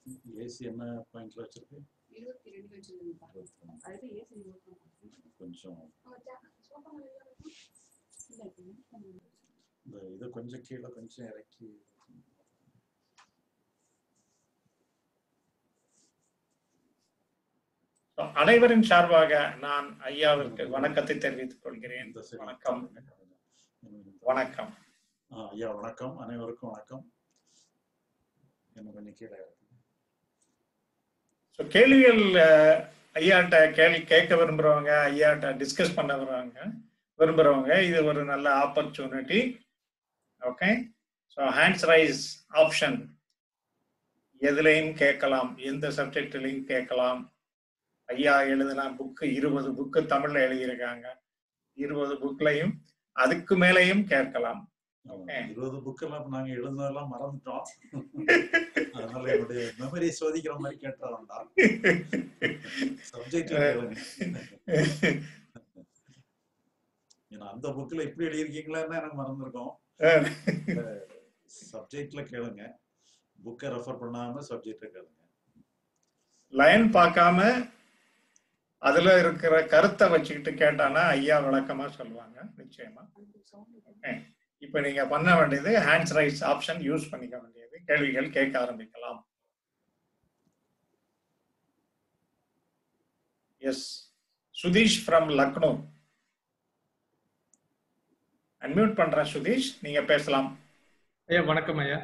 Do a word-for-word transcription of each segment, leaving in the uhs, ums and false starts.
AC என்ன பாயிண்ட்ல வச்சிருக்கு? கொஞ்சம் இந்த இது கொஞ்சம் கீழே கொஞ்சம் இறக்கி. அனைவரின் சார்பாக நான் ஐயாவிற்கு வணக்கத்தை தெரிவித்துக் கொள்கிறேன். வணக்கம். வணக்கம் ஐயா. வணக்கம். அனைவருக்கும் வணக்கம். என்ன கொஞ்சம் கீழே இறக்கி. கேள்விகள் ஐயாட்ட கேள்வி கேட்க விரும்புறவங்க, ஐயாட்ட டிஸ்கஸ் பண்ண விரும்புறவங்க விரும்புறவங்க இது ஒரு நல்ல opportunity. Okay, so hands raise option எதுலையும் கேட்கலாம், எந்த சப்ஜெக்ட்லையும் கேட்கலாம். ஐயா எழுதின புக்கு இருபது புக்கு தமிழ்ல எழுதியிருக்காங்க. இருபது புக்லையும் அதுக்கு மேலையும் கேட்கலாம். இருபது புக்கெல்லாம் நாங்க எழுதுனதெல்லாம் மறந்துட்டோம். அதனால என்னுடைய மெமரி சோதிக்கிற மாதிரி கேட்டா வேண்டாம். சப்ஜெக்ட்ல கேளுங்க. ஏன்னா அந்த புக்ல இப்படி எழுதியிருக்கீங்களான்னு எனக்கு மறந்துருக்கோம். சப்ஜெக்ட்ல கேளுங்க. புக்கை ரெஃபர் பண்ணாம சப்ஜெக்ட்ல கேளுங்க. லைன் பார்க்காம அதுல இருக்கிற கருத்தை வச்சுக்கிட்டு கேட்டானா ஐயா விளக்கமா சொல்லுவாங்க நிச்சயமா. இப்ப நீங்க பண்ண வேண்டியது ஹேண்ட்ஸ் ரைஸ் ஆப்ஷன் யூஸ் பண்ணிக்க வேண்டியது. கேள்விகள் கேட்க ஆரம்பிக்கலாம். Yes, Sudheesh from Lucknow. Unmute பண்றேன் சுதீஷ், நீங்க பேசலாம். ஐயா வணக்கம் ஐயா.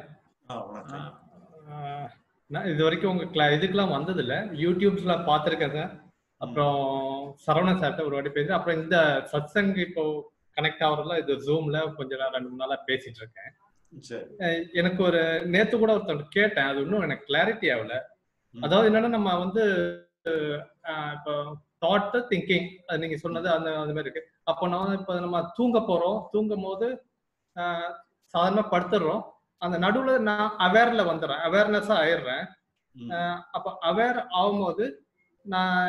நான் இது வரைக்கும் உங்க கிளா இதுக்கெல்லாம் வந்தது இல்லை, யூடியூப்ஸ்ல பார்த்துருக்கேங்க. அப்புறம் சரவணன் சார்ட்ட ஒரு வாட்டி பேசி, அப்புறம் இந்த சத்சங் இப்போ கனெக்ட் ஆகுறதுல இது ஜூம்ல கொஞ்சம் நேரம் ரெண்டு மூணு நாளா பேசிட்டு இருக்கேன். எனக்கு ஒரு நேத்து கூட ஒருத்தர் கேட்டேன், அது இன்னும் எனக்கு கிளாரிட்டி ஆகல. அதாவது என்னன்னா நம்ம வந்து இப்போ தாட் திங்கிங் அது நீங்க சொன்னது அந்த அந்த மாதிரி இருக்கு. அப்போ நான் இப்போ நம்ம தூங்க போறோம், தூங்கும் போது சாதாரணமா படுத்துடுறோம். அந்த நடுவுல நான் அவேர்ல வந்துடுறேன், அவேர்னஸா ஆயிடுறேன். அப்போ அவேர் ஆகும்போது நான்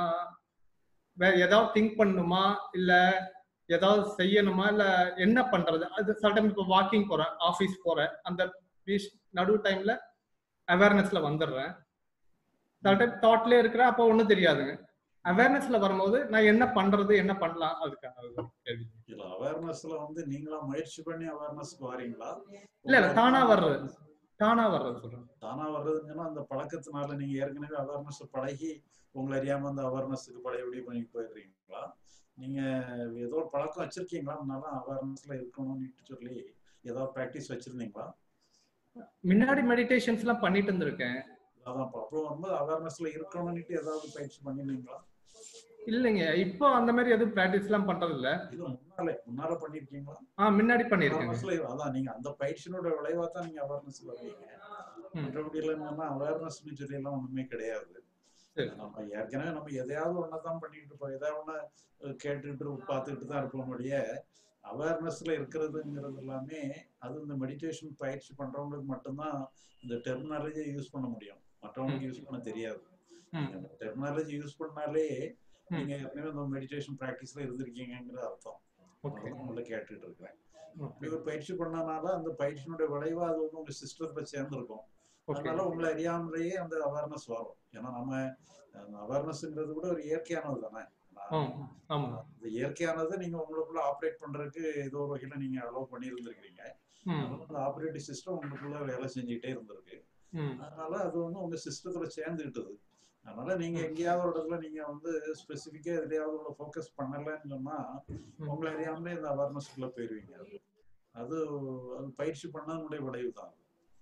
வேற ஏதாவது திங்க் பண்ணணுமா இல்ல ஏதாவது செய்யணுமா இல்ல என்ன பண்றது? அது சில டைம் இப்போ வாக்கிங் போறேன், ஆஃபீஸ் போறேன், அந்த நடு டைம்ல அவேர்னஸ்ல வந்துடுறேன். சில டைம் தாட்லயே இருக்கிறேன், அப்போ ஒன்றும் தெரியாதுங்க. அவேர்னஸ்ல வரும்போது நான் என்ன பண்றது என்ன பண்ணலாம் அதுக்கான கேள்வி. இல்ல அவேர்னஸ்ல வந்து நீங்களா முயற்சி பண்ணி அவேர்னஸ்க்கு வரீங்களா? இல்ல இல்ல தானா வர்றது, தானா வர்றது சொல்றேன். தானா வர்றதுங்கன்னா அந்த பழக்கத்தினால நீங்க ஏற்கனவே அவேர்னஸ் பழகி உங்களை அறியாம அந்த அவேர்னஸுக்கு பழையபடி பண்ணி போயிடுறீங்களா? நீங்க ஏதோ ஒரு பழக்கம் வச்சிருக்கீங்களா? அவேர்னஸ்ல இருக்கணும்னு சொல்லி ஏதாவது பிராக்டிஸ் வச்சிருந்தீங்களா? முன்னாடி மெடிடேஷன்ஸ் எல்லாம் பண்ணிட்டு இருந்திருக்கேன். அதான் அப்புறம் வந்து அவேர்னஸ்ல இருக்கணும்னு ஏதாவது பயிற்சி பண்ணிருந்தீங்களா? இல்லைங்க, இப்போ அந்த மாதிரி எதுவும் பிராக்டிஸ் எல்லாம் பண்றது இல்ல. இது முன்னாலே முன்னால பண்ணிருக்கீங்களா? ஆஹ் முன்னாடி பண்ணிருக்கேன். அதான் நீங்க அந்த பயிற்சியோட விளைவா தான் நீங்க அவேர்னஸ் வருவீங்க. மற்றபடி இல்லைன்னா அவேர்னஸ்னு சொல்லி எல்லாம் ஒண்ணுமே கிடையாது. நம்ம ஏற்கனவே நம்ம எதையாவது ஒன்னதான் பண்ணிட்டு இருப்போம், எதாவது ஒண்ணு கேட்டுட்டு பார்த்துக்கிட்டு தான் இருப்போம். முடிய அவேர்னஸ்ல இருக்கிறதுங்கிறது எல்லாமே அது இந்த மெடிடேஷன் பயிற்சி பண்றவங்களுக்கு மட்டும்தான் இந்த டெர்மினாலஜியை யூஸ் பண்ண முடியும், மற்றவங்களுக்கு யூஸ் பண்ண தெரியாது. டெர்மினாலஜி யூஸ் பண்ணாலே நீங்க ஏற்கனவே இந்த மெடிடேஷன் பிராக்டிஸ்ல இருந்திருக்கீங்கிற அர்த்தம். உங்களை கேட்டுட்டு இருக்கிறேன். அப்படி ஒரு பயிற்சி பண்ணனால அந்த பயிற்சியினுடைய விளைவா அது வந்து உங்க சிஸ்டத்துல சேர்ந்துருக்கும். அதனால உங்களை அறியாமலேயே அந்த அவேர்னஸ் வரும். ஏன்னா நம்ம அவேர்னஸ்ங்கிறது கூட ஒரு இயற்கையானது தானே. இந்த இயற்கையானது நீங்க உங்களுக்குள்ள ஆப்ரேட் பண்றதுக்கு ஏதோ ஒரு வகையில நீங்க அலோவ் பண்ணி இருந்திருக்கீங்க. அந்த ஆப்ரேட்டிங் சிஸ்டம் உங்களுக்குள்ள வேலை செஞ்சுக்கிட்டே இருந்திருக்கு. அதனால அது வந்து உங்க சிஸ்டத்துல சேர்ந்துக்கிட்டது. அதனால நீங்க எங்கேயாவது ஒரு இடத்துல நீங்க வந்து ஸ்பெசிபிக்கா எதையாவது ஃபோக்கஸ் பண்ணலன்னு சொன்னா உங்களை அறியாமலே இந்த அவேர்னஸ்க்குள்ள போயிருவீங்க. அது அது பயிற்சி பண்ணதனுடைய விளைவு தான்.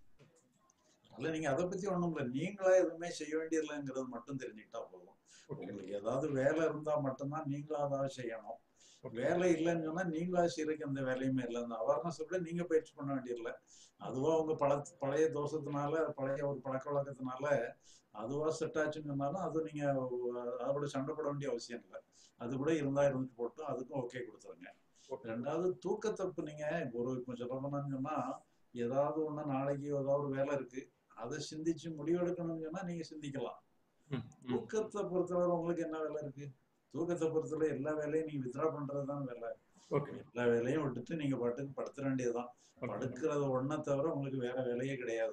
அதனால நீங்க அதை பத்தி ஒண்ணும் இல்லை, நீங்களா எதுவுமே செய்ய வேண்டியதில்லைங்கிறது மட்டும் தெரிஞ்சுக்கிட்டா போதும். உங்களுக்கு ஏதாவது வேலை இருந்தா மட்டும்தான் நீங்களா அதாவது செய்யணும். வேலை இல்லைன்னு சொன்னா நீங்களா செய்யறதுக்கு எந்த வேலையுமே இல்லை. அந்த அவேர்னஸ் கூட நீங்க பயிற்சி பண்ண வேண்டியதில்லை. அதுவா உங்க பழ பழைய தோஷத்தினால பழைய ஒரு பழக்க வழக்கத்தினால அதுவா செட் ஆச்சுன்னு சொன்னாலும் அது நீங்க அதோட சண்டை போட வேண்டிய அவசியம் இல்லை. அது கூட இருந்தா இருந்துட்டு போட்டும், அதுக்கும் ஓகே கொடுத்துருங்க. ரெண்டாவது தூக்கத்தப்பு நீங்க ஒரு இப்போ சொல்லணும்னு சொன்னா ஏதாவது ஒண்ணு நாளைக்கு ஏதாவது ஒரு வேலை இருக்கு அதை சிந்திச்சு முடிவெடுக்கணும்னு சொன்னா நீங்க சிந்திக்கலாம். தூக்கத்தை பொறுத்தவரை உங்களுக்கு என்ன வேலை இருக்கு? தூக்கத்தை பொறுத்தவரை எல்லா வேலையும் நீங்க வித்ரா பண்றதுதான் வேலை. எல்லா வேலையும் விட்டுட்டு நீங்க பாட்டுக்கு படுத்துற வேண்டியதுதான். படுக்கிறத ஒன்ன தவிர உங்களுக்கு வேற வேலையே கிடையாது.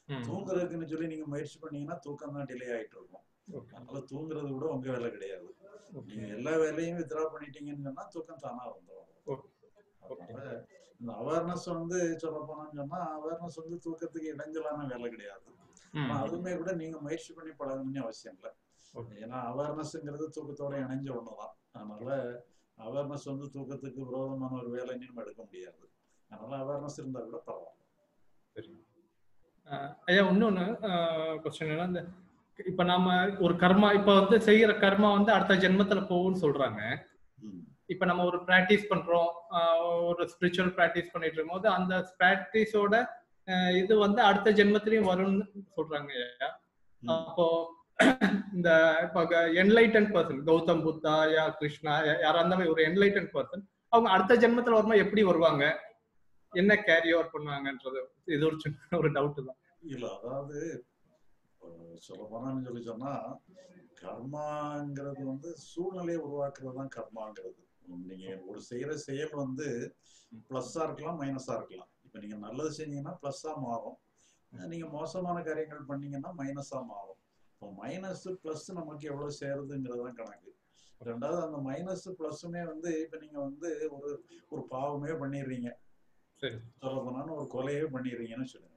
தூங்குறதுக்குன்னு சொல்லி நீங்க முயற்சி பண்ணீங்கன்னா தூக்கம் தான் டிலே ஆயிட்டு இருக்கும். அதனால தூங்குறது கூட உங்க வேலை கிடையாது. நீங்க எல்லா வேலையும் வித்ரா பண்ணிட்டீங்கன்னு சொன்னா தூக்கம் தானா வந்துடும். அதனால இந்த அவேர்னஸ் வந்து சொல்ல போனான்னு சொன்னா அவேர்னஸ் வந்து தூக்கத்துக்கு இடைஞ்சலான வேலை கிடையாது. ஆனா அதுவுமே கூட நீங்க முயற்சி பண்ணி பழகணும்னு அவசியம் இல்லை. ஏன்னா அவேர்னஸ்ங்கிறது தூக்கத்தோட இணைஞ்ச ஒண்ணுதான். அதனால அவேர்னஸ் வந்து தூக்கத்துக்கு விரோதமான ஒரு வேலைன்னு நம்ம எடுக்க முடியாது. அதனால அவேர்னஸ் இருந்தா கூட பரவாயில்ல. சரி ஐயா, இன்னொன்னு கொஸ்டின் என்ன, இந்த இப்ப நாம ஒரு கர்மா இப்ப வந்து செய்யற கர்மா வந்து அடுத்த ஜென்மத்துல போகும்னு சொல்றாங்க. இப்ப நம்ம ஒரு பிராக்டிஸ் பண்றோம், ஒரு ஸ்பிரிச்சுவல் பிராக்டிஸ் பண்ணிட்டு இருக்கும் போது அந்த பிராக்டிஸோட இது வந்து அடுத்த ஜென்மத்திலயும் வரும்னு சொல்றாங்க ஐயா. அப்போ இந்த இப்ப என்லைட்டன் பர்சன், கௌதம் புத்தா யா கிருஷ்ணா யாரா இருந்தாலும் ஒரு என்லைட்டன் பர்சன், அவங்க அடுத்த ஜென்மத்துல வருமா எப்படி வருவாங்க, என்ன கேரி ஓவர் பண்ணுவாங்கன்றது இது ஒரு சின்ன ஒரு டவுட் தான். இல்ல அதாவது சொல்ல போனான்னு சொல்லி சொன்னா கர்மாங்கிறது வந்து சூழ்நிலையை உருவாக்குறது தான் கர்மாங்கிறது. நீங்க ஒரு செய்யற செயல் வந்து பிளஸ்ஸா இருக்கலாம் மைனஸா இருக்கலாம். இப்ப நீங்க நல்லது செஞ்சீங்கன்னா பிளஸ்ஸா மாறும், நீங்க மோசமான காரியங்கள் பண்ணீங்கன்னா மைனஸா மாறும். இப்போ மைனஸ் பிளஸ் நமக்கு எவ்வளவு சேருதுங்கிறதான் கணக்கு. ரெண்டாவது அந்த மைனஸ் பிளஸ்ஸுமே வந்து இப்ப நீங்க வந்து ஒரு ஒரு பாவமே பண்ணிடுறீங்க, சொல்ல போனான்னு ஒரு கொலையே பண்ணிடுறீங்கன்னு சொல்லுங்க.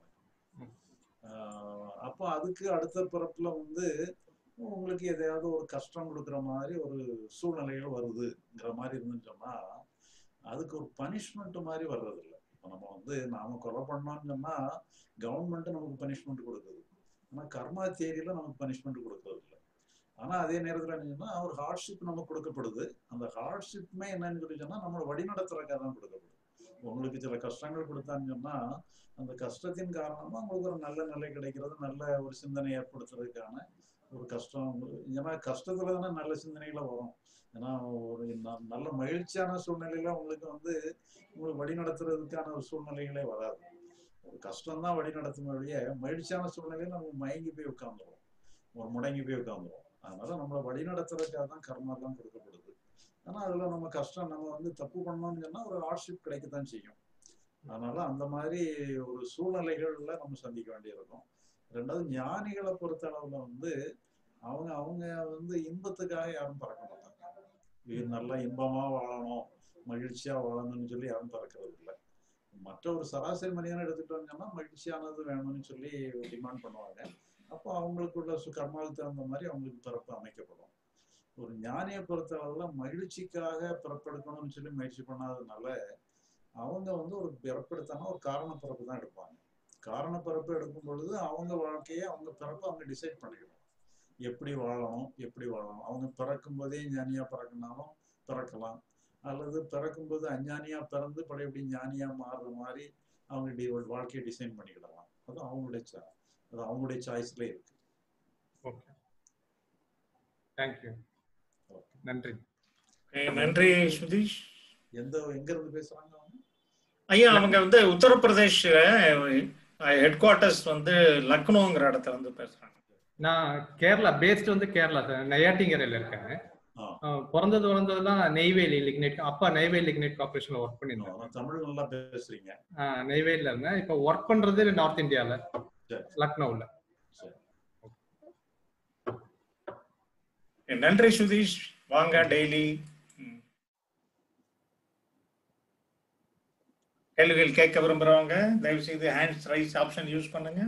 அப்போ அதுக்கு அடுத்த பிறப்புல வந்து உங்களுக்கு எதையாவது ஒரு கஷ்டம் கொடுக்குற மாதிரி ஒரு சூழ்நிலைகள் வருதுங்கிற மாதிரி இருந்துன்னு சொன்னா அதுக்கு ஒரு பனிஷ்மெண்ட் மாதிரி வர்றது இல்லை. இப்போ நம்ம வந்து நாம கொலை பண்ணோம்னு சொன்னா கவர்மெண்ட் நமக்கு பனிஷ்மெண்ட் கொடுக்குது, ஆனா கர்மா தேரியில நமக்கு பனிஷ்மெண்ட் கொடுக்கறது இல்லை. ஆனா அதே நேரத்துல என்னன்னா ஒரு ஹார்ட்ஷிப் நமக்கு கொடுக்கப்படுது. அந்த ஹார்ட்ஷிப்புமே என்னன்னு சொல்லி சொன்னா நம்மளை வழிநடத்துறதுக்காக தான் கொடுக்கப்படுது. உங்களுக்கு சில கஷ்டங்கள் கொடுத்தான்னு சொன்னா அந்த கஷ்டத்தின் காரணமா உங்களுக்கு ஒரு நல்ல நிலை கிடைக்கிறது, நல்ல ஒரு சிந்தனை ஏற்படுத்துறதுக்கான ஒரு கஷ்டம். ஏன்னா கஷ்டத்துல தானே நல்ல சிந்தனைகளை வரும். ஏன்னா ஒரு நல்ல மகிழ்ச்சியான சூழ்நிலையில உங்களுக்கு வந்து உங்களுக்கு வழி நடத்துறதுக்கான ஒரு சூழ்நிலைகளே வராது. ஒரு கஷ்டம் தான் வழி நடத்தும் வழியே மகிழ்ச்சியான சூழ்நிலையில நம்ம மயங்கி போய் உட்காந்துருவோம், ஒரு முடங்கி போய் உட்காந்துருவோம். அதனால நம்மளை வழி நடத்துறதுக்காக தான் கர்மா எல்லாம் கொடுக்கப்படுது. ஆனா அதுல நம்ம கஷ்டம் நம்ம வந்து தப்பு பண்ணோம்னு சொன்னா ஒரு ஹார்ட்ஷிப் கிடைக்கத்தான் செய்யும். அதனால அந்த மாதிரி ஒரு சூழ்நிலைகள்ல நம்ம சந்திக்க வேண்டியிருக்கும். ரெண்டாவது ஞானிகளை பொறுத்த அளவுல வந்து அவங்க அவங்க வந்து இன்பத்துக்காக யாரும் பறக்க மாட்டாங்க. இது நல்லா இன்பமா வாழணும் மகிழ்ச்சியா வாழணும்னு சொல்லி யாரும் பறக்கிறது இல்லை. மற்ற ஒரு சராசரி மனிதனை எடுத்துட்டோம்னா மகிழ்ச்சியானது வேணும்னு சொல்லி டிமாண்ட் பண்ணுவாங்க. அப்போ அவங்களுக்குள்ள கர்மாவுக்கு தகுந்த மாதிரி அவங்களுக்கு பிறப்பு அமைக்கப்படும். ஒரு ஞானியை பொறுத்த அளவுல மகிழ்ச்சிக்காக பிறப்பெடுக்கணும்னு சொல்லி முயற்சி பண்ணாததுனால அவங்க வந்து ஒரு பிறப்பெடுத்தானா ஒரு காரண பிறப்பு தான் எடுப்பாங்க. காரண பிறப்பு எடுக்கும் பொழுது அவங்க வாழ்க்கையை அவங்க பிறப்பு அவங்க டிசைட் பண்ணிக்கணும், எப்படி வாழணும் எப்படி வாழணும். அவங்க பிறக்கும் போதே ஞானியா பிறக்கனாலும் பிறக்கலாம், அல்லது பிறக்கும் போது அஞ்ஞானியா பிறந்து பழையபடி ஞானியா மாறுற மாதிரி அவங்க வாழ்க்கையை டிசைன் பண்ணிக்கிடலாம். அது அவங்களுடைய அது அவங்களுடைய சாய்ஸ்ல இருக்கு. ஓகே, தேங்க்யூ, நன்றி. நன்றி சுதீஷ். எந்த எங்க இருந்து பேசுறாங்க அவங்க? ஐயா அவங்க வந்து உத்தரப்பிரதேஷ் ஹெட் குவார்டர்ஸ் வந்து லக்னோங்கிற இடத்துல வந்து பேசுறாங்க. நான் கேரளா பேஸ்ட் வந்து கேரளா சார், நெய்யாட்டிங்கரையில இருக்கேன். பிறந்தது வளர்ந்ததுலாம் நெய்வேலி லிக்னைட், அப்பா நெய்வேலி லிக்னைட் கார்பரேஷன்ல ஒர்க் பண்ணிருந்தேன். தமிழ் நல்லா பேசுறீங்க. நெய்வேலில இருந்தேன். இப்போ ஒர்க் பண்றது நார்த் இந்தியால லக்னோவில். நன்றி சுதீஷ், வாங்க டெய்லி கேள்விகள் கேட்க விரும்புறவங்க தயவு செய்து ஹேண்ட்ஸ் ரைஸ் ஆப்ஷன் யூஸ் பண்ணுங்க.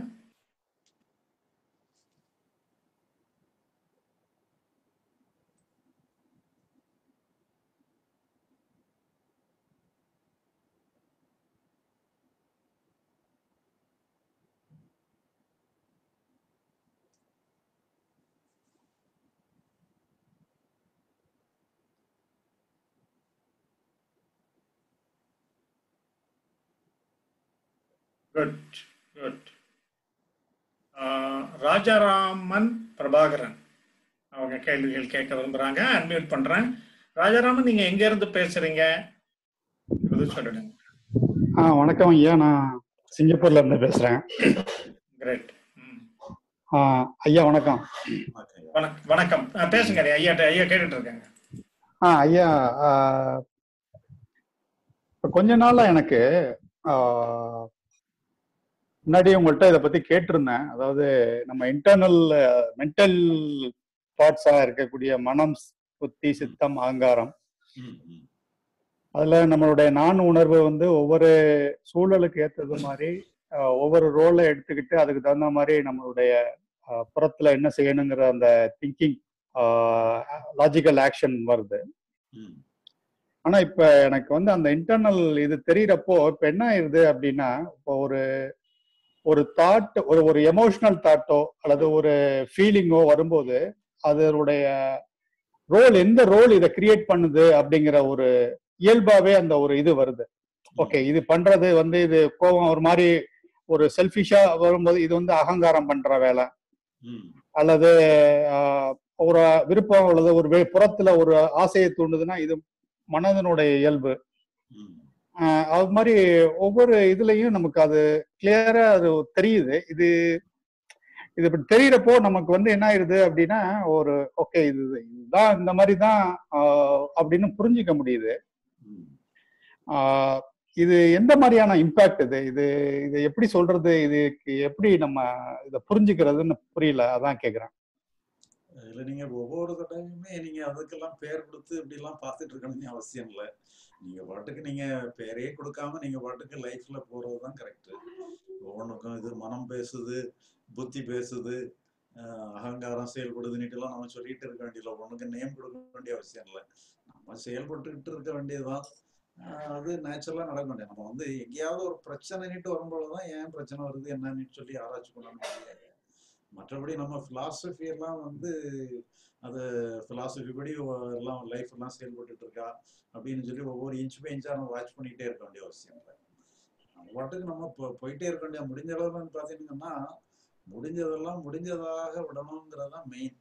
Good good. ராஜாராமன் பிரபாகரன் அவங்க கேள்விகள் கேட்க விரும்புறாங்க. அன்மியூட் பண்றேன். ராஜாராமன், நீங்க எங்க இருந்து பேசுறீங்க சொல்லுங்க. ஆ வணக்கம் ஐயா, நான் சிங்கப்பூர்ல இருந்து பேசுறேன். கிரேட். ஐயா வணக்கம். வணக்கம், பேசுங்க ஐயா. ஐயா கேட்டுட்டு இருக்காங்க. ஆ ஐயா, கொஞ்ச நாளா எனக்கு முன்னாடி உங்கள்கிட்ட இதை பத்தி கேட்டிருந்தேன். அதாவது நம்ம இன்டர்னல் மென்டல் தாட்ஸா இருக்கக்கூடிய மனம், புத்தி, சித்தம், அகங்காரம், அதுல நம்மளுடைய நான் உணர்வு வந்து ஒவ்வொரு சூழலுக்கு ஏற்றது மாதிரி ஒவ்வொரு ரோலை எடுத்துக்கிட்டு அதுக்கு தகுந்த மாதிரி நம்மளுடைய புறத்துல என்ன செய்யணுங்கிற அந்த திங்கிங் லாஜிக்கல் ஆக்ஷன் வருது. ஆனா இப்ப எனக்கு வந்து அந்த இன்டர்னல் இது தெரியறப்போ இப்ப என்ன ஆயிருது அப்படின்னா, இப்போ ஒரு ஒரு தாட், ஒரு ஒரு எமோஷனல் தாட்டோ அல்லது ஒரு ஃபீலிங்கோ வரும்போது அதனுடைய ரோல், எந்த ரோல் இதை கிரியேட் பண்ணுது அப்படிங்கிற ஒரு இயல்பாவே அந்த ஒரு இது வருது. ஓகே, இது பண்றது வந்து இது கோபம் ஒரு மாதிரி ஒரு செல்ஃபிஷா வரும்போது இது வந்து அகங்காரம் பண்ற வேலை, அல்லது ஒரு விருப்பம் அல்லது ஒரு புறத்துல ஒரு ஆசையை தூண்டுதுன்னா இது மனதனுடைய இயல்பு. அது மாதிரி ஒவ்வொரு இதுலயும் நமக்கு அது கிளியரா அது தெரியுது. இது இது இப்படி தெரியறப்போ நமக்கு வந்து என்ன ஆயிருது அப்படின்னா, ஒரு ஓகே இது இதுதான் இந்த மாதிரி தான் அப்படின்னு புரிஞ்சுக்க முடியுது. ஆஹ் இது எந்த மாதிரியான இம்பாக்ட் இது இது இது எப்படி சொல்றது, இதுக்கு எப்படி நம்ம இதை புரிஞ்சுக்கிறதுன்னு புரியல, அதான் கேக்குறேன். இல்ல நீங்க ஒவ்வொரு தடவையுமே நீங்க அதுக்கெல்லாம் பேர் கொடுத்து இப்படி எல்லாம் பார்த்துட்டு இருக்கணும்னு அவசியம் இல்லை. நீங்க பாட்டுக்கு நீங்க பேரே கொடுக்காம நீங்க பாட்டுக்கு லைஃப்ல போறதுதான் கரெக்ட். ஒவ்வொன்றுக்கும் இது மனம் பேசுது, புத்தி பேசுது, அகங்காரம் செயல்படுதுன்னுட்டு எல்லாம் நம்ம சொல்லிட்டு இருக்க வேண்டியதில்லை. ஒண்ணுக்கு நேம் கொடுக்க வேண்டிய அவசியம் இல்லை. நம்ம செயல்பட்டுக்கிட்டு இருக்க வேண்டியதுதான். அது நேச்சுரலா நடக்க வேண்டியது. நம்ம வந்து எங்கேயாவது ஒரு பிரச்சனைன்னுட்டு வரும்போதுதான் ஏன் பிரச்சனை வருது என்னன்னு சொல்லி ஆராய்ச்சி பண்ணணும். மற்றபடி நம்ம பிலாசபி எல்லாம் வந்து அது பிலாசபி படி எல்லாம் லைஃப் எல்லாம் செயல்பட்டு இருக்கா அப்படின்னு சொல்லி ஒவ்வொரு இன்ச் பை இன்ச்சா நம்ம வாட்ச் பண்ணிட்டே இருக்க வேண்டிய அவசியம் இல்லை. நம்ம பாட்டுக்கு நம்ம போயிட்டே இருக்க வேண்டிய முடிஞ்ச அளவுன்னு பாத்தீங்கன்னா, முடிஞ்சதெல்லாம் முடிஞ்சதாக விடணுங்கிறதான் மெயின்.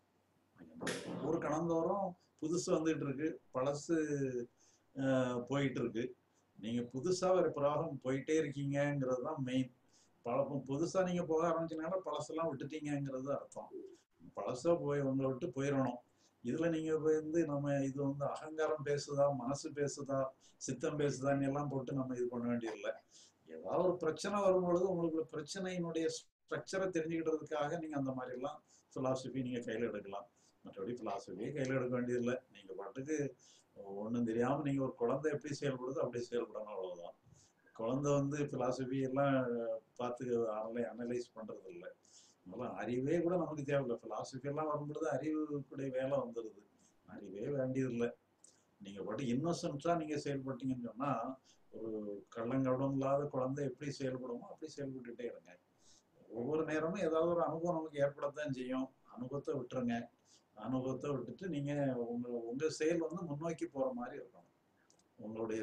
ஒரு கணந்தோறும் புதுசு வந்துட்டு இருக்கு, பழசு போயிட்டு இருக்கு. நீங்க புதுசா ஒரு பிரவாகம் போயிட்டே இருக்கீங்கிறது தான் மெயின். பழக்கம் புதுசா நீங்க போக ஆரம்பிச்சீங்கனால பழசெல்லாம் விட்டுட்டீங்கிறது அர்த்தம். பழசா போய் உங்களை விட்டு போயிடணும். இதுல நீங்க வந்து நம்ம இது வந்து அகங்காரம் பேசுதா, மனசு பேசுதா, சித்தம் பேசுதான்னு எல்லாம் போட்டு நம்ம இது பண்ண வேண்டியதில்லை. ஏதாவது ஒரு பிரச்சனை வரும்பொழுது உங்களுக்கு பிரச்சனையினுடைய ஸ்ட்ரக்சரை தெரிஞ்சுக்கிட்டதுக்காக நீங்க அந்த மாதிரி எல்லாம் பிலாசபி நீங்க கையில எடுக்கலாம். மற்றபடி பிலாசபியை கையில எடுக்க வேண்டியதில்லை. நீங்க பாட்டுக்கு ஒண்ணும் தெரியாம நீங்க ஒரு குழந்தை எப்படி செயல்படுதோ அப்படி செயல்படணும், அவ்வளவுதான். குழந்தை வந்து பிலாசபி எல்லாம் பார்த்து அனலைஸ் பண்றது இல்லை. அதனால அறிவே கூட நமக்கு தேவையில்லை. பிலாசபி எல்லாம் வரும்பொழுது அறிவுக்குடைய வேலை வந்துடுது. அறிவே வேண்டியதில்லை. நீங்க பாட்டு இன்னோசன்ட்டா நீங்க செயல்பட்டீங்கன்னு சொன்னா ஒரு கள்ளங்கடம் இல்லாத குழந்தை எப்படி செயல்படுமோ அப்படி செயல்பட்டுட்டே இருங்க. ஒவ்வொரு நேரமும் ஏதாவது ஒரு அனுபவம் நமக்கு ஏற்படத்தான் செய்யும். அனுபவத்தை விட்டுருங்க. அனுபவத்தை விட்டுட்டு நீங்க உங்க உங்க செயல் வந்து முன்னோக்கி போற மாதிரி இருக்கணும். உங்களுடைய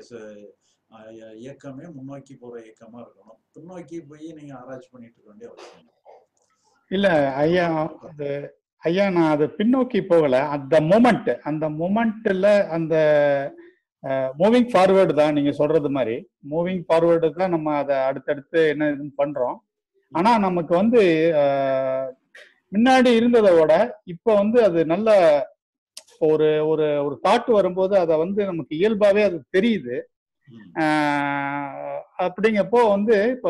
இயக்கமே முன்னோக்கி போற இயக்கமா இருக்கணும். பின்னோக்கி போய் நீங்க ஆராய்ச்சி பண்ணிட்டு இருக்க வேண்டிய அவசியம் இல்ல ஐயா. அது ஐயா நான் அது பின்னோக்கி போகல. அந்த மொமெண்ட் அந்த மொமெண்ட்ல அந்த மூவிங் ஃபார்வேர்டு தான் நீங்க சொல்றது மாதிரி. மூவிங் ஃபார்வேர்டு தான் நம்ம அதை அடுத்தடுத்து என்ன இதுன்னு பண்றோம். ஆனா நமக்கு வந்து முன்னாடி இருந்ததை விட இப்ப வந்து அது நல்ல ஒரு ஒரு ஒரு தாட் வரும்போது அதை வந்து நமக்கு இயல்பாவே அது தெரியுது. அப்படிங்கப்போ வந்து இப்ப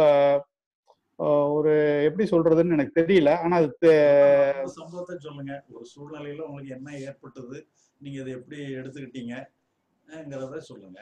ஒரு எப்படி சொல்றதுன்னு எனக்கு தெரியல. ஆனா அது சம்பவத்தை சொல்லுங்க. ஒரு சூழ்நிலையில உங்களுக்கு என்ன ஏற்பட்டது, நீங்க இதை எப்படி எடுத்துக்கிட்டீங்கிறத சொல்லுங்க.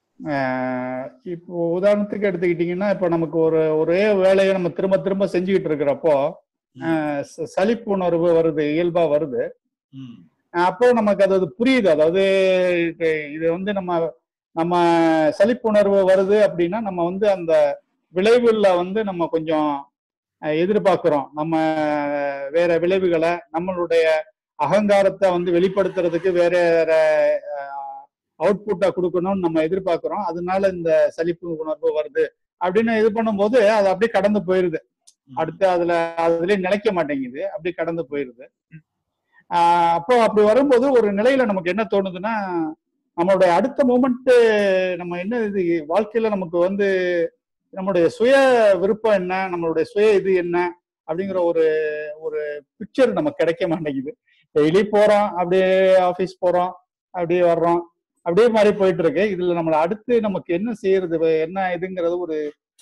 இப்போ உதாரணத்துக்கு எடுத்துக்கிட்டீங்கன்னா, இப்ப நமக்கு ஒரு ஒரே வேலையை நம்ம திரும்ப திரும்ப செஞ்சுக்கிட்டு இருக்கிறப்போ சலிப்பு உணர்வு வருது, இயல்பா வருது. அப்போ நமக்கு அது புரியுது. அதாவது இது வந்து நம்ம நம்ம சலிப்புணர்வு வருது அப்படின்னா நம்ம வந்து அந்த விளைவுல வந்து நம்ம கொஞ்சம் எதிர்பார்க்கிறோம். நம்ம வேற விளைவுகளை, நம்மளுடைய அகங்காரத்தை வந்து வெளிப்படுத்துறதுக்கு வேற வேற அவுட்புட்டா கொடுக்கணும்னு நம்ம எதிர்பார்க்கிறோம். அதனால இந்த சலிப்பு உணர்வு வருது அப்படின்னு இது பண்ணும்போது அது அப்படியே கடந்து போயிருது. அடுத்து அதுல அதுலயே நிலைக்க மாட்டேங்குது, அப்படியே கடந்து போயிருது. ஆஹ் அப்போ அப்படி வரும்போது ஒரு நிலையில நமக்கு என்ன தோணுதுன்னா, நம்மளுடைய அடுத்த மூமெண்ட் நம்ம என்ன இது வாழ்க்கையில நமக்கு வந்து நம்மளுடைய சுய விருப்பம் என்ன, நம்மளுடைய சுய இது என்ன அப்படிங்கிற ஒரு ஒரு பிக்சர் நமக்கு கிடைக்க மாட்டேங்குது. டெய்லி போறோம், அப்படியே ஆஃபீஸ் போறோம், அப்படியே வர்றோம், அப்படியே மாதிரி போயிட்டு இருக்கு. இதுல நம்மள அடுத்து நமக்கு என்ன செய்யறது, என்ன இதுங்கிறது ஒரு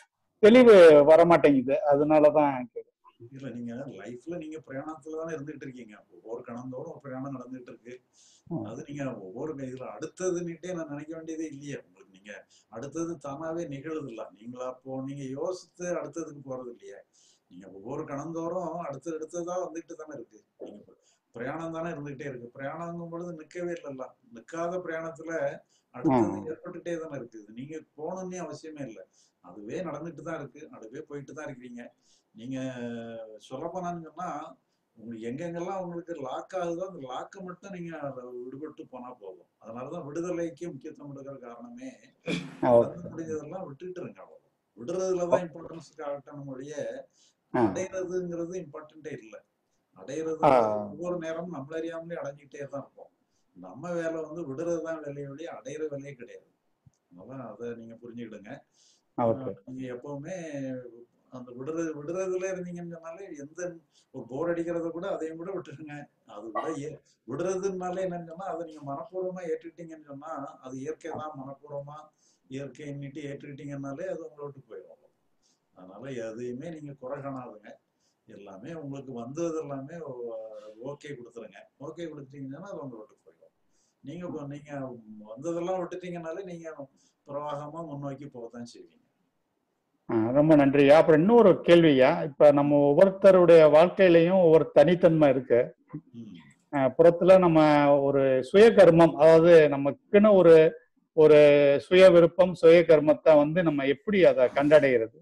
தெளிவு வரமாட்டேங்குது. அதனாலதான் இல்ல நீங்க லைஃப்ல நீங்க பிரயாணத்துல தானே இருந்துட்டு இருக்கீங்க. ஒவ்வொரு கணந்தோறும் ஒரு பிரயாணம் நடந்துட்டு இருக்கு. அது நீங்க ஒவ்வொரு இதுல அடுத்ததுன்னுட்டே நான் நினைக்க வேண்டியதே இல்லையே உங்களுக்கு. நீங்க அடுத்தது தானாவே நிகழுது இல்ல. நீங்களா அப்போ நீங்க யோசித்து அடுத்ததுக்கு போறது இல்லையே. நீங்க ஒவ்வொரு கணந்தோறும் அடுத்து அடுத்ததா வந்துட்டு தானே இருக்கு. நீங்க பிரயாணம் தானே இருந்துகிட்டே இருக்கு. பிரயாணங்கும் பொழுது நிக்கவே இல்லைல்ல. நிக்காத பிரயாணத்துல அடுத்தது ஏற்பட்டுட்டே தானே இருக்குது. நீங்க போகணும்னே அவசியமே இல்லை. அதுவே நடந்துட்டு தான் இருக்கு. அதுவே போயிட்டு தான் இருக்கிறீங்க. நீங்க சொல்ல போனான்னு சொன்னா உங்களுக்கு எங்கெங்கெல்லாம் உங்களுக்கு லாக் ஆகுதோ அந்த லாக்கை மட்டும் நீங்க விடுபட்டு போனா போதும். அதனாலதான் விடுதலைக்கு முக்கியத்துவம் கொடுக்கிற காரணமே முடிஞ்சதெல்லாம் விட்டுட்டு இருங்க. அவ்வளவு விடுறதுலதான் இம்பார்ட்டன்ஸ் காட்டணுடைய அடையிறதுங்கிறது இம்பார்ட்டன்டே இல்லை. அடையிறது ஒவ்வொரு நேரமும் நம்மள அறியாமலே அடைஞ்சிக்கிட்டே தான் இருப்போம். நம்ம வேலை வந்து விடுறதுதான் வேலையோடைய அடையிற வேலையே கிடையாது. அதனால அதை நீங்க புரிஞ்சுக்கிடுங்க. நீங்க எப்பவுமே அந்த விடுறது விடுறதுல இருந்தீங்கன்னு சொன்னாலே எந்த ஒரு போர் அடிக்கிறத கூட அதையும் கூட விட்டுருங்க. அது கூட விடுறதுனாலே என்னன்னு சொன்னா அதை நீங்க மனப்பூர்வமா ஏற்றுக்கிட்டீங்கன்னு சொன்னா அது இயற்கை தான். மனப்பூர்வமா இயற்கைன்னுட்டு ஏற்றுக்கிட்டீங்கன்னாலே அது உங்களை விட்டு போயிடும். அதனால எதையுமே நீங்க குறை காணாதுங்க. எல்லாமே உங்களுக்கு வந்தது எல்லாமே ஓகே கொடுத்துருங்க. ஓகே கொடுத்துட்டீங்கன்னா அது உங்களை விட்டு போயிடும். நீங்க நீங்க வந்ததெல்லாம் விட்டுட்டீங்கன்னாலே நீங்க பிரவாகமா முன்னோக்கி போகத்தான் செய்வீங்க. ரொம்ப நன்றியா. அப்புறம் இன்னொரு கேள்வியா, இப்ப நம்ம ஒவ்வொருத்தருடைய வாழ்க்கையிலையும் ஒவ்வொரு தனித்தன்மை இருக்கு. புறத்துல நம்ம ஒரு சுய கர்மம், அதாவது நமக்குன்னு ஒரு ஒரு சுய விருப்பம், சுய கர்மத்தை வந்து நம்ம எப்படி அதை கண்டடைகிறது?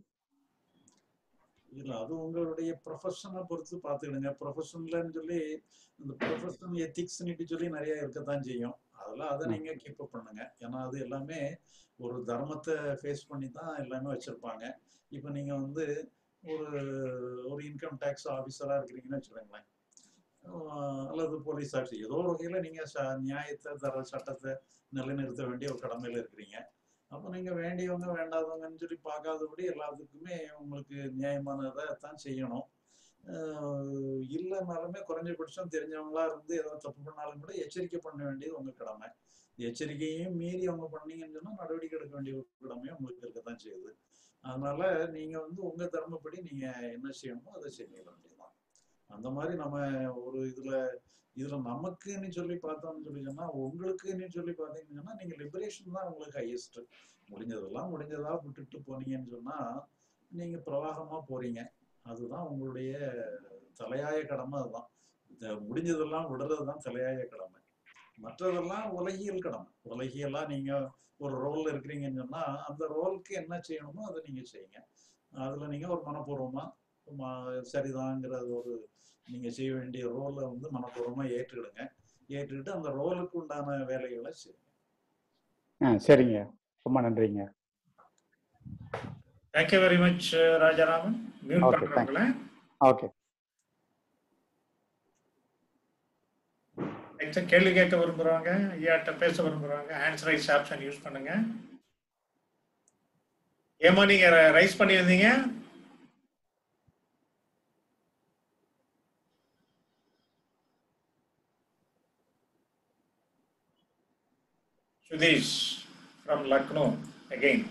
இல்ல அது உங்களுடைய ப்ரொஃபஷனை பொறுத்து பார்த்துக்கிடுங்க. ப்ரொஃபஷன்லன்னு சொல்லி இந்த ப்ரொஃபஷனல் எத்திக்ஸ்ன்னு சொல்லி நிறைய இருக்கத்தான் செய்யும். அதெல்லாம் அதை நீங்க கீப் அப் பண்ணுங்க. ஏன்னா அது எல்லாமே ஒரு தர்மத்தை ஃபேஸ் பண்ணி தான் எல்லாமே வச்சிருப்பாங்க. இப்போ நீங்க வந்து ஒரு ஒரு இன்கம் டேக்ஸ் ஆஃபீஸரா இருக்கிறீங்கன்னு வச்சுக்கோங்களேன், அல்லது போலீஸ் ஆஃபீஸர், ஏதோ ஒரு வகையில நீங்க நியாயத்தை தர சட்டத்தை நிலைநிறுத்த வேண்டிய ஒரு கடமையில இருக்கிறீங்க. அப்போ நீங்க வேண்டியவங்க வேண்டாதவங்கன்னு சொல்லி பார்க்காதபடி எல்லாத்துக்குமே உங்களுக்கு நியாயமானதை தான் செய்யணும். இல்லைனாலுமே குறைஞ்சபட்சம் தெரிஞ்சவங்களா இருந்து ஏதாவது தப்பு பண்ணாலும் கூட எச்சரிக்கை பண்ண வேண்டியது உங்க கடமை. எச்சரிக்கையும் மீறி அவங்க பண்ணீங்கன்னு சொன்னா நடவடிக்கை எடுக்க வேண்டிய ஒரு கடமையும் உங்களுக்கு இருக்கத்தான் செய்யுது. அதனால நீங்க வந்து உங்க தர்மப்படி நீங்க என்ன செய்யணுமோ அதை செய்ய வேண்டியதுதான். அந்த மாதிரி நம்ம ஒரு இதுல இதுல நமக்குன்னு சொல்லி பார்த்தோம்னு சொல்லி சொன்னா உங்களுக்குன்னு சொல்லி பார்த்தீங்கன்னு சொன்னா நீங்க லிபரேஷன் தான் உங்களுக்கு ஹையஸ்ட். முடிஞ்சதெல்லாம் முடிஞ்சதா விட்டுட்டு போனீங்கன்னு சொன்னா நீங்க பிரவாகமா போறீங்க. அதுதான் உங்களுடைய தலையாய கடமை. அதுதான் முடிஞ்சதெல்லாம் விடுறதுதான் தலையாய கடமை. மற்றதெல்லாம் உலகியல் கடமை. உலகியெல்லாம் நீங்க ஒரு ரோல்ல இருக்கிறீங்கன்னு சொன்னா அந்த ரோலுக்கு என்ன செய்யணுமோ அதை நீங்க செய்யுங்க. அதுல நீங்க ஒரு மனப்பூர்வமா சரிதாங்கிற ஒரு நீங்க செய்ய வேண்டிய ரோலை வந்து மனப்பூர்வமா ஏற்றுக்கிடுங்க. ஏற்றுக்கிட்டு அந்த ரோலுக்கு உண்டான வேலைகளை செய்யுங்க. சரிங்க, ரொம்ப நன்றிங்க. Thank you very much, Rajaraman. Mute பண்றீங்களா? ஓகே. நெக்ஸ்ட் கேள்வி கேட்க விரும்புறவங்க, ஐயாட்ட பேச விரும்புறவங்க ஹேண்ட்ஸ் ரைஸ் ஆப்ஷன் யூஸ் பண்ணுங்க. ஏமா நீங்க ரைஸ் பண்ணியிருந்தீங்க? Sudheesh from Lucknow again.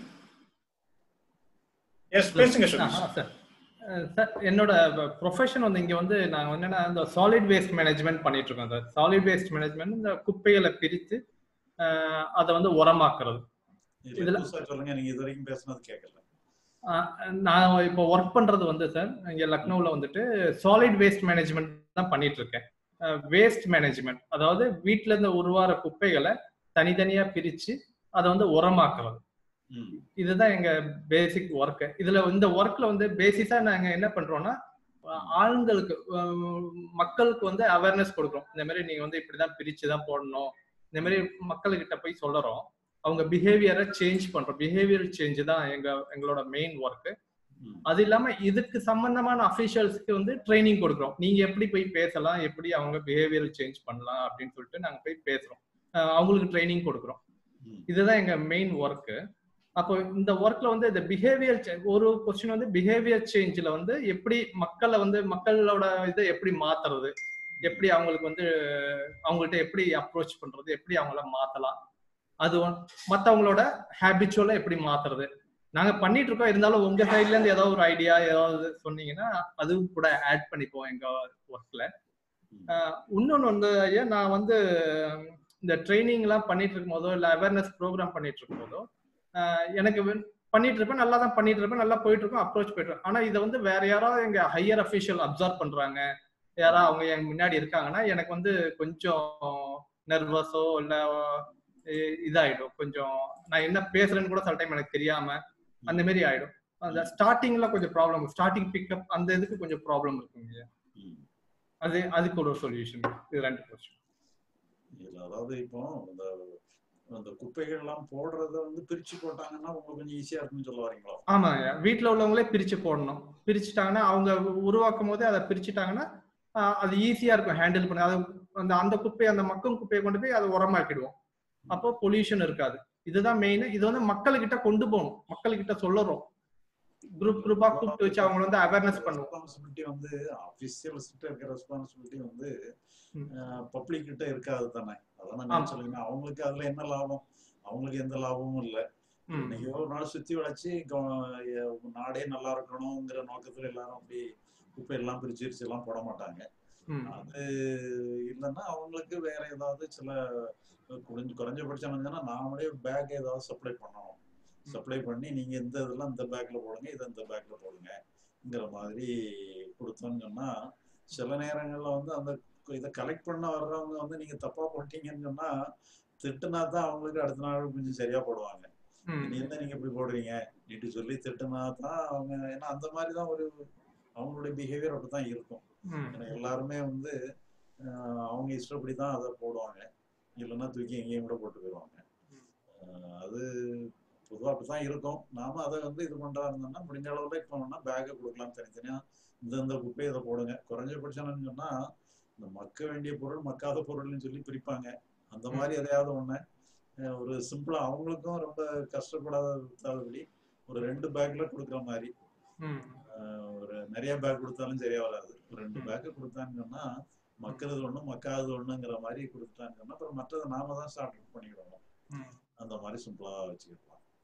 Yes பேசுங்க சுதீஷ். சார் சார் என்னோட ப்ரொஃபஷன் வந்து இங்கே வந்து நாங்கள் என்னென்னா இந்த சாலிட் வேஸ்ட் மேனேஜ்மெண்ட் பண்ணிட்டு இருக்கோம் சார். சாலிட் வேஸ்ட் மேனேஜ்மெண்ட் இந்த குப்பைகளை பிரித்து அதை வந்து உரமாக்குறது. இதில் சொல்லுங்க, நீங்கள் இது வரைக்கும் பேசுனது கேட்கல. நான் இப்போ ஒர்க் பண்ணுறது வந்து சார் இங்கே லக்னோவில் வந்துட்டு சாலிட் வேஸ்ட் மேனேஜ்மெண்ட் தான் பண்ணிட்டு இருக்கேன். வேஸ்ட் மேனேஜ்மெண்ட் அதாவது வீட்டில இருந்து உருவார குப்பைகளை தனித்தனியாக பிரித்து அதை வந்து உரமாக்குறது. இதுதான் எங்க பேசிக் ஒர்க். இதுல இந்த ஒர்க்ல வந்து பேசிஸா நாங்க என்ன பண்றோம்னா ஆண்களுக்கு மக்களுக்கு வந்து அவேர்னஸ் கொடுக்குறோம். இந்த மாதிரி நீங்க வந்து இப்படிதான் பிரிச்சுதான் போடணும், இந்த மாதிரி மக்கள்கிட்ட போய் சொல்றோம். அவங்க பிஹேவியரை சேஞ்ச் பண்றோம். பிஹேவியர் சேஞ்ச் தான் எங்க எங்களோட மெயின் ஒர்க். அது இல்லாம இதுக்கு சம்பந்தமான அபிஷியல்ஸ்க்கு வந்து ட்ரைனிங் கொடுக்குறோம். நீங்க எப்படி போய் பேசலாம், எப்படி அவங்க பிஹேவியர் சேஞ்ச் பண்ணலாம் அப்படின்னு சொல்லிட்டு நாங்க போய் பேசுறோம். அவங்களுக்கு ட்ரைனிங் கொடுக்குறோம். இதுதான் எங்க மெயின் ஒர்க். அப்போ இந்த ஒர்க்ல வந்து இந்த பிஹேவியர் ஒரு கொஸ்டின் வந்து பிஹேவியர் சேஞ்சில் வந்து எப்படி மக்களை வந்து மக்களோட இதை எப்படி மாத்துறது, எப்படி அவங்களுக்கு வந்து அவங்கள்ட்ட எப்படி அப்ரோச் பண்றது, எப்படி அவங்கள மாத்தலாம், அது மற்றவங்களோட ஹேபிச்சுவலை எப்படி மாத்துறது, நாங்க பண்ணிட்டு இருக்கோம். இருந்தாலும் உங்க சைட்ல இருந்து ஏதாவது ஒரு ஐடியா ஏதாவது சொன்னீங்கன்னா அதுவும் கூட ஆட் பண்ணிப்போம் எங்க ஒர்க்ல. இன்னொன்னு வந்து ஐயா, நான் வந்து இந்த ட்ரைனிங் எல்லாம் பண்ணிட்டு இருக்கும் போதோ இல்ல அவேர்னஸ் ப்ரோக்ராம் பண்ணிட்டு இருக்கும் போதோ எனக்கு பண்ணிட்டு இருப்பேன், நல்லா தான் பண்ணிட்டு இருப்பேன், நல்லா போயிட்டு இருக்கும், அப்ரோச் போயிட்டு இருக்கேன். ஆனா இதை வந்து வேற யாராவது எங்க ஹையர் அஃபிஷியல் அப்சர்வ் பண்றாங்க, யாராவது அவங்க என் முன்னாடி இருக்காங்கன்னா எனக்கு வந்து கொஞ்சம் நர்வஸோ இல்ல இதாயிடும். கொஞ்சம் நான் என்ன பேசுறேன்னு கூட சில டைம் எனக்கு தெரியாம அந்த மாதிரி ஆயிடும். அந்த ஸ்டார்டிங்ல கொஞ்சம் ப்ராப்ளம், ஸ்டார்டிங் பிக்கப் அந்த இதுக்கு கொஞ்சம் ப்ராப்ளம் இருக்குங்க. அது அதுக்கு ஒரு சொல்யூஷன் இது ரெண்டு கொஸ்டின். அதாவது இப்போ இந்த அந்த குப்பைகள் எல்லாம் போடுறத வந்து பிரிச்சு போட்டாங்கன்னா உங்களுக்கு கொஞ்சம் ஈஸியா இருக்குன்னு சொல்ல வரீங்களா? ஆமாங்க, வீட்டுல உள்ளவங்களே பிரிச்சு போடணும். பிரிச்சுட்டாங்கன்னா அவங்க உருவாக்கும் போதே அதை பிரிச்சுட்டாங்கன்னா அது ஈஸியா இருக்கும் ஹேண்டில் பண்ண. அது அந்த அந்த குப்பையை அந்த மக்கும் குப்பையை கொண்டு போய் அதை உரமாக்கிடுவோம். அப்போ பொல்யூஷன் இருக்காது. இதுதான் மெயின். இது வந்து மக்கள்கிட்ட கொண்டு போகணும், மக்கள்கிட்ட சொல்லறோம். குரூப் குரூப்பா கூப்பிட்டு வச்சு அவங்க வந்து அவேர்னஸ் பண்ணுவோம். ரெஸ்பான்சிபிலிட்டி வந்து ஆபீஷியல்ஸ் கிட்ட இருக்கிற ரெஸ்பான்சிபிலிட்டி வந்து பப்ளிக் கிட்ட இருக்காது தானே. அதான் நான் சொல்லுங்க, அவங்களுக்கு அதுல என்ன லாபம்? அவங்களுக்கு எந்த லாபமும் இல்லை. இன்னைக்கு ஒரு நாள் சுத்தி வளைச்சு நாடே நல்லா இருக்கணுங்கிற நோக்கத்துல எல்லாரும் அப்படி குப்பை எல்லாம் பிரிச்சு பிரிச்சு எல்லாம் போட மாட்டாங்க. அது இல்லைன்னா அவங்களுக்கு வேற ஏதாவது சில குறைஞ்ச குறைஞ்சபட்சம் என்னன்னா நாமளே பேக் ஏதாவது சப்ளை பண்ணணும். சப்ளை பண்ணி நீங்க இந்த இதெல்லாம் இந்த பேக்ல போடுங்க, இதை இந்த பேக்ல போடுங்கிற மாதிரி கொடுத்தோம்னு சொன்னா சில நேரங்கள்ல வந்து அந்த இதை கலெக்ட் பண்ண வர்றவங்க வந்து நீங்க தப்பா போட்டீங்கன்னு சொன்னா திட்டுனா தான் அவங்களுக்கு அடுத்த நாள் கொஞ்சம் சரியா போடுவாங்க. நீ என்ன நீங்க இப்படி போடுறீங்க நீட்டு சொல்லி திட்டுனா தான் அவங்க, ஏன்னா அந்த மாதிரிதான் ஒரு அவங்களுடைய பிஹேவியர் அப்படித்தான் இருக்கும். ஏன்னா எல்லாருமே வந்து அவங்க இஷ்டப்படிதான் அதை போடுவாங்க, இல்லைன்னா தூக்கி எங்கேயும் கூட போட்டு போயிடுவாங்க. அது பொதுவாக அப்படித்தான் இருக்கும். நாம அதை வந்து இது பண்றா இருந்தோம்னா முடிஞ்ச அளவுல இப்போ வேணா பேக்கை கொடுக்கலாம், தனித்தனியா இந்த இந்த குப்பையை இதை போடுங்க. குறைஞ்சபட்சம்னு சொன்னா இந்த மக்க வேண்டிய பொருள் மக்காத பொருள்னு சொல்லி பிரிப்பாங்க. அந்த மாதிரி எதையாவது ஒண்ணு ஒரு சிம்பிளா அவங்களுக்கும் ரொம்ப கஷ்டப்படாதபடி ஒரு ரெண்டு பேக்ல கொடுக்குற மாதிரி. ஒரு நிறைய பேக் கொடுத்தாலும் சரியா வராது. ஒரு ரெண்டு பேக்கு கொடுத்தான்னு சொன்னா மக்கிறது ஒண்ணு மக்காதது ஒண்ணுங்கிற மாதிரி கொடுத்தான்னு சொன்னா அப்புறம் மற்றதை நாம தான் ஸ்டார்ட் பண்ணிக்கிடணும். அந்த மாதிரி சிம்பிளா வச்சுக்கலாம்.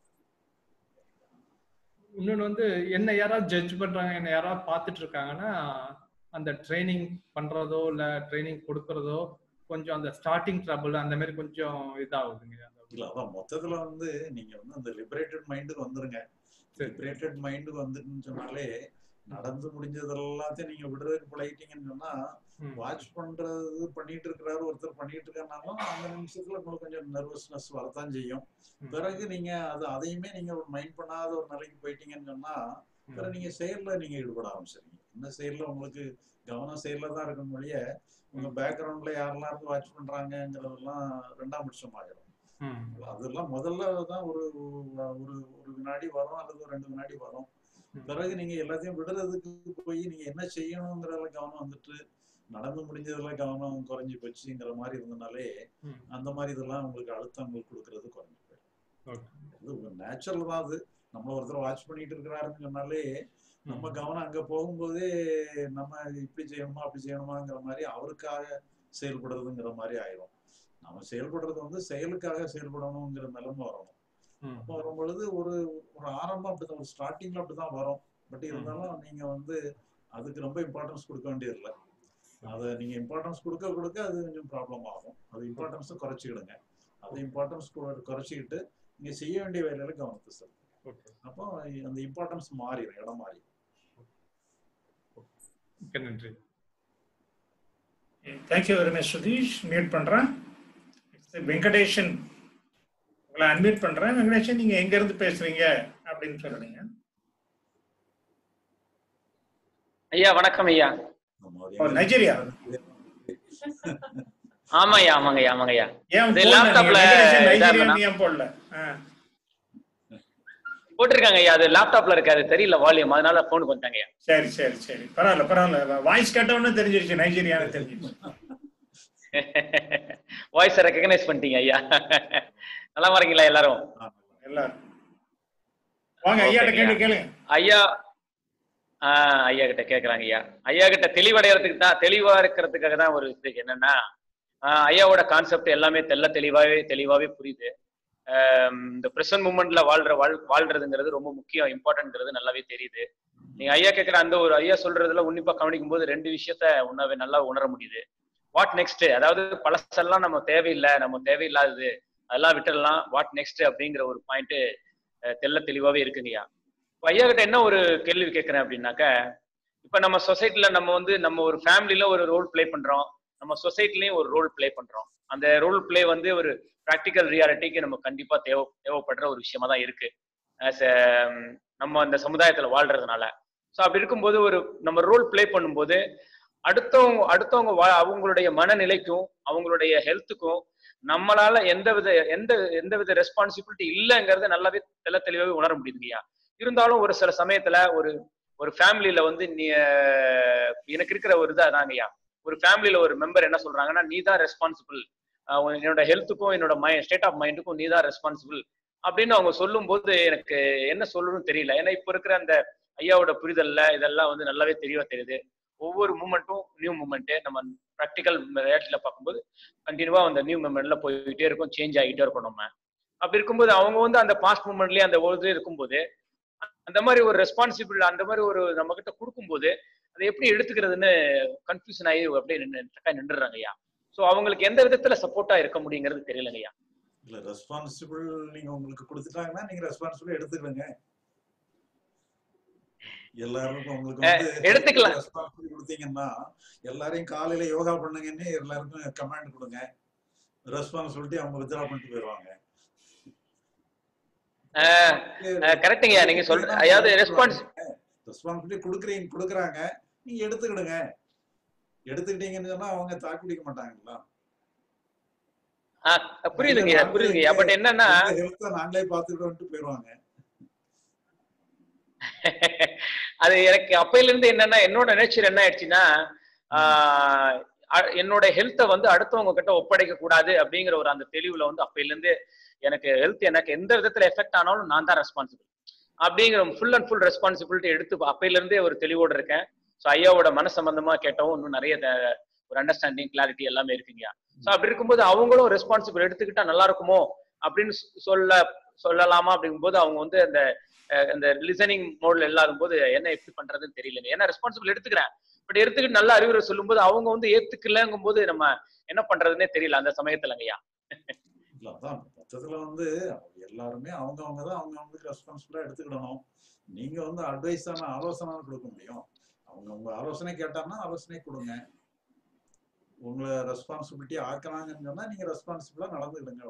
இன்னொன்னு வந்து என்ன யாராவது ஜட்ஜ் பண்றாங்க, என்ன யாராவது பார்த்துட்டு இருக்காங்கன்னா அந்த ட்ரைனிங் பண்றதோ இல்ல ட்ரைனிங் கொடுக்கறதோ கொஞ்சம் அந்த ஸ்டார்டிங் ட்ரபிள் அந்த மாதிரி கொஞ்சம் இதாகுதுங்க. இல்ல அதான் மொத்தத்துல வந்து நீங்க வந்து அந்த லிபரேட்டட் மைண்டுக்கு வந்துருங்க. லிபரேட்டட் மைண்டுக்கு வந்துட்டுன்னு சொன்னாலே நடந்து முடிஞ்சது எல்லாத்தையும் நீங்க விடுறதுக்கு பழகிட்டீங்கன்னு சொன்னா வாட்ச் பண்றது பண்ணிட்டு இருக்கிறாரு ஒருத்தர் பண்ணிட்டு இருக்கனாலும் அந்த நிமிஷத்துல உங்களுக்கு கொஞ்சம் நர்வஸ்னஸ் வரத்தான் செய்யும். பிறகு நீங்க அது அதையுமே நீங்க ஒரு மைண்ட் பண்ணாத ஒரு நிலைக்கு போயிட்டீங்கன்னு சொன்னா பிறகு நீங்க செயல்ல நீங்க ஈடுபட ஆரம்பிச்சிருங்க. இந்த செயல்ல உங்களுக்கு கவனம் செயல்ல தான் இருக்கும் மொழிய உங்க பேக்ரவுண்ட்ல யாரெல்லாம் இருந்து வாட்ச் பண்றாங்கிறதெல்லாம் ரெண்டாம் பட்சம் ஆகிடும். அதெல்லாம் முதல்ல தான் ஒரு ஒரு ஒரு வினாடி வரும் அல்லது ஒரு ரெண்டு வினாடி வரும். பிறகு நீங்க எல்லாத்தையும் விடுறதுக்கு போய் நீங்க என்ன செய்யணுங்கிறதுல கவனம் வந்துட்டு நடந்து முடிஞ்சதுல கவனம் குறைஞ்சி போச்சுங்கிற மாதிரி இருந்தனாலே அந்த மாதிரி இதெல்லாம் உங்களுக்கு அழுத்தம் உங்களுக்கு கொடுக்கறது குறைஞ்சி போயிடும். இது நேச்சுரல் தான். அது நம்ம ஒருத்தர் வாட்ச் பண்ணிட்டு இருக்கிறாருன்னு சொன்னாலே நம்ம கவனம் அங்க போகும்போதே நம்ம இப்படி செய்யணுமா அப்படி செய்யணுமாங்கிற மாதிரி அவருக்காக செயல்படுறதுங்கிற மாதிரி ஆயிரும். நம்ம செயல்படுறது வந்து செயலுக்காக செயல்படணுங்கிற நிலைமை வரணும். அப்போ வரும் பொழுது ஒரு ஒரு ஆரம்பம் அப்படிதான், ஒரு ஸ்டார்டிங்ல அப்படிதான் வரும். பட் இருந்தாலும் நீங்க வந்து அதுக்கு ரொம்ப இம்பார்ட்டன்ஸ் கொடுக்க வேண்டியது இல்லை. அதை நீங்க இம்பார்ட்டன்ஸ் கொடுக்க கொடுக்க அது கொஞ்சம் ப்ராப்ளம் ஆகும். அது இம்பார்ட்டன்ஸை குறைச்சிக்கிடுங்க. அது இம்பார்ட்டன்ஸ் குறைச்சிக்கிட்டு நீங்க செய்ய வேண்டிய வேலையில கவனத்தை செலுத்துங்க. அப்போ அந்த இம்பார்ட்டன்ஸ் மாறிடும், இடம் மாறி. நன்றி. Thank you very much Sudheesh. Mute பண்றேன். வெங்கடேஷன் உங்களை அன்மியூட் பண்றேன். வெங்கடேஷன், நீங்க எங்க இருந்து பேசுறீங்க அப்படின்னு சொல்றீங்க. ஐயா வணக்கம் ஐயா. நைஜீரியா? ஆமா ஐயா, ஆமாங்க ஐயா, ஆமாங்க ஐயா. லேப்டாப்ல ஏன் போடல? போட்டிருக்காங்க ஐயா, அது லேப்டாப்ல இருக்காது, தெரியல வால்யூம், அதனால போனுக்கு வந்தாங்க ஐயா. சரி சரி சரி, பரவாயில்ல பரவாயில்ல. வாய்ஸ் கேட்டவொன்னு தெரிஞ்சிருச்சு நைஜீரியான்னு தெரிஞ்சிருச்சு. வாய்ஸ் ரெகக்னைஸ் பண்ணிட்டீங்க ஐயா. நல்லா இருக்கீங்களா எல்லாரும்? எல்லாரும் வாங்க ஐயா கிட்ட கேள்வி கேளுங்க. ஐயா ஆஹ் ஐயா கிட்ட கேக்குறாங்க ஐயா. ஐயா கிட்ட தெளிவடைகிறதுக்கு தான், தெளிவா இருக்கிறதுக்காக தான் ஒரு இது என்னன்னா, ஆஹ் ஐயாவோட கான்செப்ட் எல்லாமே தெல்ல தெளிவாவே தெளிவாவே புரியுது. இந்த ப்ரெசன்ட் மூமெண்ட்ல வாழ்ற வாழ் வாழ்றதுங்கிறது ரொம்ப முக்கியம், இம்பார்ட்டன்ட்ங்கிறது நல்லாவே தெரியுது. நீங்க ஐயா கேட்குற அந்த ஒரு ஐயா சொல்றதுல உன்னிப்பா கவனிக்கும் போது ரெண்டு விஷயத்த உணவே நல்லா உணர முடியுது. வாட் நெக்ஸ்ட், அதாவது பழசெல்லாம் நம்ம தேவையில்லை, நம்ம தேவையில்லாதது அதெல்லாம் விட்டுடலாம், வாட் நெக்ஸ்ட் அப்படிங்கிற ஒரு பாயிண்ட் தெல்ல தெளிவாவே இருக்குங்கய்யா. இப்போ ஐயா கிட்ட என்ன ஒரு கேள்வி கேட்கிறேன் அப்படின்னாக்க, இப்ப நம்ம சொசைட்டில நம்ம வந்து நம்ம ஒரு ஃபேமிலியில ஒரு ரோல் பிளே பண்றோம், நம்ம சொசைட்டிலையும் ஒரு ரோல் பிளே பண்றோம். அந்த ரோல் பிளே வந்து ஒரு ப்ராக்டிக்கல் ரியாலிட்டிக்கு நம்ம கண்டிப்பா தேவை தேவைப்படுற ஒரு விஷயமா தான் இருக்கு ஆஸ் நம்ம அந்த சமுதாயத்துல வாழ்றதுனால. ஸோ அப்படி இருக்கும்போது ஒரு நம்ம ரோல் பிளே பண்ணும்போது அடுத்தவங்க அடுத்தவங்க அவங்களுடைய மனநிலைக்கும் அவங்களுடைய ஹெல்த்துக்கும் நம்மளால எந்த வித எந்த எந்த வித ரெஸ்பான்சிபிலிட்டி இல்லைங்கிறத நல்லாவே தெல்ல தெளிவாகவே உணர முடியுதுங்கய்யா. இருந்தாலும் ஒரு சில சமயத்துல ஒரு ஒரு ஃபேமிலியில வந்து நீ எனக்கு இருக்கிற ஒரு இதா தாங்கய்யா, ஒரு ஃபேமிலியில ஒரு மெம்பர் என்ன சொல்றாங்கன்னா, நீ தான் ரெஸ்பான்சிபிள், என்னோட ஹெல்த்துக்கும் என்னோட மைண்ட் ஸ்டேட் ஆஃப் மைண்டுக்கும் நீ தான் ரெஸ்பான்சிபிள் அப்படின்னு அவங்க சொல்லும் போது எனக்கு என்ன சொல்லணும்னு தெரியல. ஏன்னா இப்ப இருக்கிற அந்த ஐயாவோட புரிதல்ல இதெல்லாம் வந்து நல்லாவே தெளிவா தெரியுது. ஒவ்வொரு மூமெண்ட்டும் நியூ மூமெண்ட், நம்ம ப்ராக்டிக்கல் ரியாலிட்டியில பார்க்கும்போது கண்டினியூவா அந்த நியூ மூமெண்ட்ல போயிட்டே இருக்கும், சேஞ்ச் ஆகிட்டே இருக்கும். நம்ம அப்படி இருக்கும்போது அவங்க வந்து அந்த பாஸ்ட் மூமெண்ட்லயே அந்த ஒரு இருக்கும்போது அந்த மாதிரி ஒரு ரெஸ்பான்சிபிள் அந்த மாதிரி ஒரு நம்ம கிட்ட கொடுக்கும்போது அதை எப்படி எடுத்துக்கிறதுன்னு கன்ஃபியூஷன் ஆகி அப்படியே நின்று நின்றுறாங்க ஐயா. ஸோ அவங்களுக்கு எந்த விதத்துல சப்போர்ட்டா இருக்க முடியுங்கிறது தெரியலங்க ஐயா. இல்ல ரெஸ்பான்சிபிள் நீங்க உங்களுக்கு கொடுத்துட்டாங்கன்னா நீங்க ரெஸ்பான்சிபிள் எடுத்துக்கிடுங்க. எல்லாருக்கும் உங்களுக்கு வந்து எடுத்துக்கலாம் ரெஸ்பான்சிபிள் கொடுத்தீங்கன்னா எல்லாரையும் காலையில யோகா பண்ணுங்கன்னு எல்லாருக்கும் கமாண்ட் கொடுங்க, ரெஸ்பான்சிபிலிட்டி அவங்க வித்ரா பண்ணிட்டு போயிடுவாங்க. கரெக்ட்டுங்கய்யா, நீங்க சொல்ற அதாவது ரெஸ்பான்ஸ் ரெஸ்பான்சிபிலிட்டி கொடுக்குறீங்க கொடுக்குறாங்க, நீங்க எடுத்துக்கிடுங்க. எடுத்துக்கிட்டீங்கன்னு சொன்னா அவங்க தாக்கு பிடிக்க மாட்டாங்களா? புரியுதுங்க புரியுதுங்கய்யா. பட் என்னன்னா நாங்களே பார்த்துக்கிட்டு போயிடுவாங்க. அது எனக்கு அப்பையில இருந்து என்னன்னா என்னோட நேச்சர் என்ன ஆயிடுச்சுன்னா, என்னோட ஹெல்த்தை வந்து அடுத்தவங்க கிட்ட ஒப்படைக்க கூடாது அப்படிங்கிற ஒரு அந்த தெளிவுல வந்து அப்பையில இருந்து எனக்கு ஹெல்த் எனக்கு எந்த விதத்துல எஃபெக்ட் ஆனாலும் நான் தான் ரெஸ்பான்சிபிள் அப்படிங்கிற ஃபுல் அண்ட் ஃபுல் ரெஸ்பான்சிபிலிட்டி எடுத்து அப்பையில இருந்தே ஒரு தெளிவோட இருக்கேன். ஸோ ஐயாவோட மன சம்பந்தமா கேட்டவும் இன்னும் நிறைய ஒரு அண்டர்ஸ்டாண்டிங் கிளாரிட்டி எல்லாமே இருக்குங்க. ஸோ அப்படி இருக்கும்போது அவங்களும் ரெஸ்பான்சிபிள் எடுத்துக்கிட்டா நல்லா இருக்குமோ அப்படின்னு சொல்ல சொல்லலாமா அப்படிங்கும்போது அவங்க வந்து அந்த அந்த லிசனிங் மோட்ல இல்லாத போது என்ன எப்படி பண்றதுன்னு தெரியலங்க. ஏன்னா ரெஸ்பான்சிபிள் எடுத்துக்கிறேன், பட் எடுத்துக்கிட்டு நல்ல அறிவுரை சொல்லும் போது அவங்க வந்து ஏத்துக்கலங்கும் போது நம்ம என்ன பண்றதுன்னே தெரியல அந்த சமயத்துலங்கய்யா. இல்ல அதான் மொத்தத்துல வந்து எல்லாருமே அவங்க அவங்கதான் அவங்க அவங்களுக்கு ரெஸ்பான்சிபிளா எடுத்துக்கிடணும். நீங்க வந்து அட்வைஸான ஆலோசனை கொடுக்க முடியும். அவங்க உங்க ஆலோசனை கேட்டாங்கன்னா ஆலோசனை கொடுங்க. உங்களை ரெஸ்பான்சிபிலிட்டி ஆக்குறாங்கன்னு சொன்னா நீங்க ரெஸ்பான்சிபிளா நடந்துக்கிடுங்க.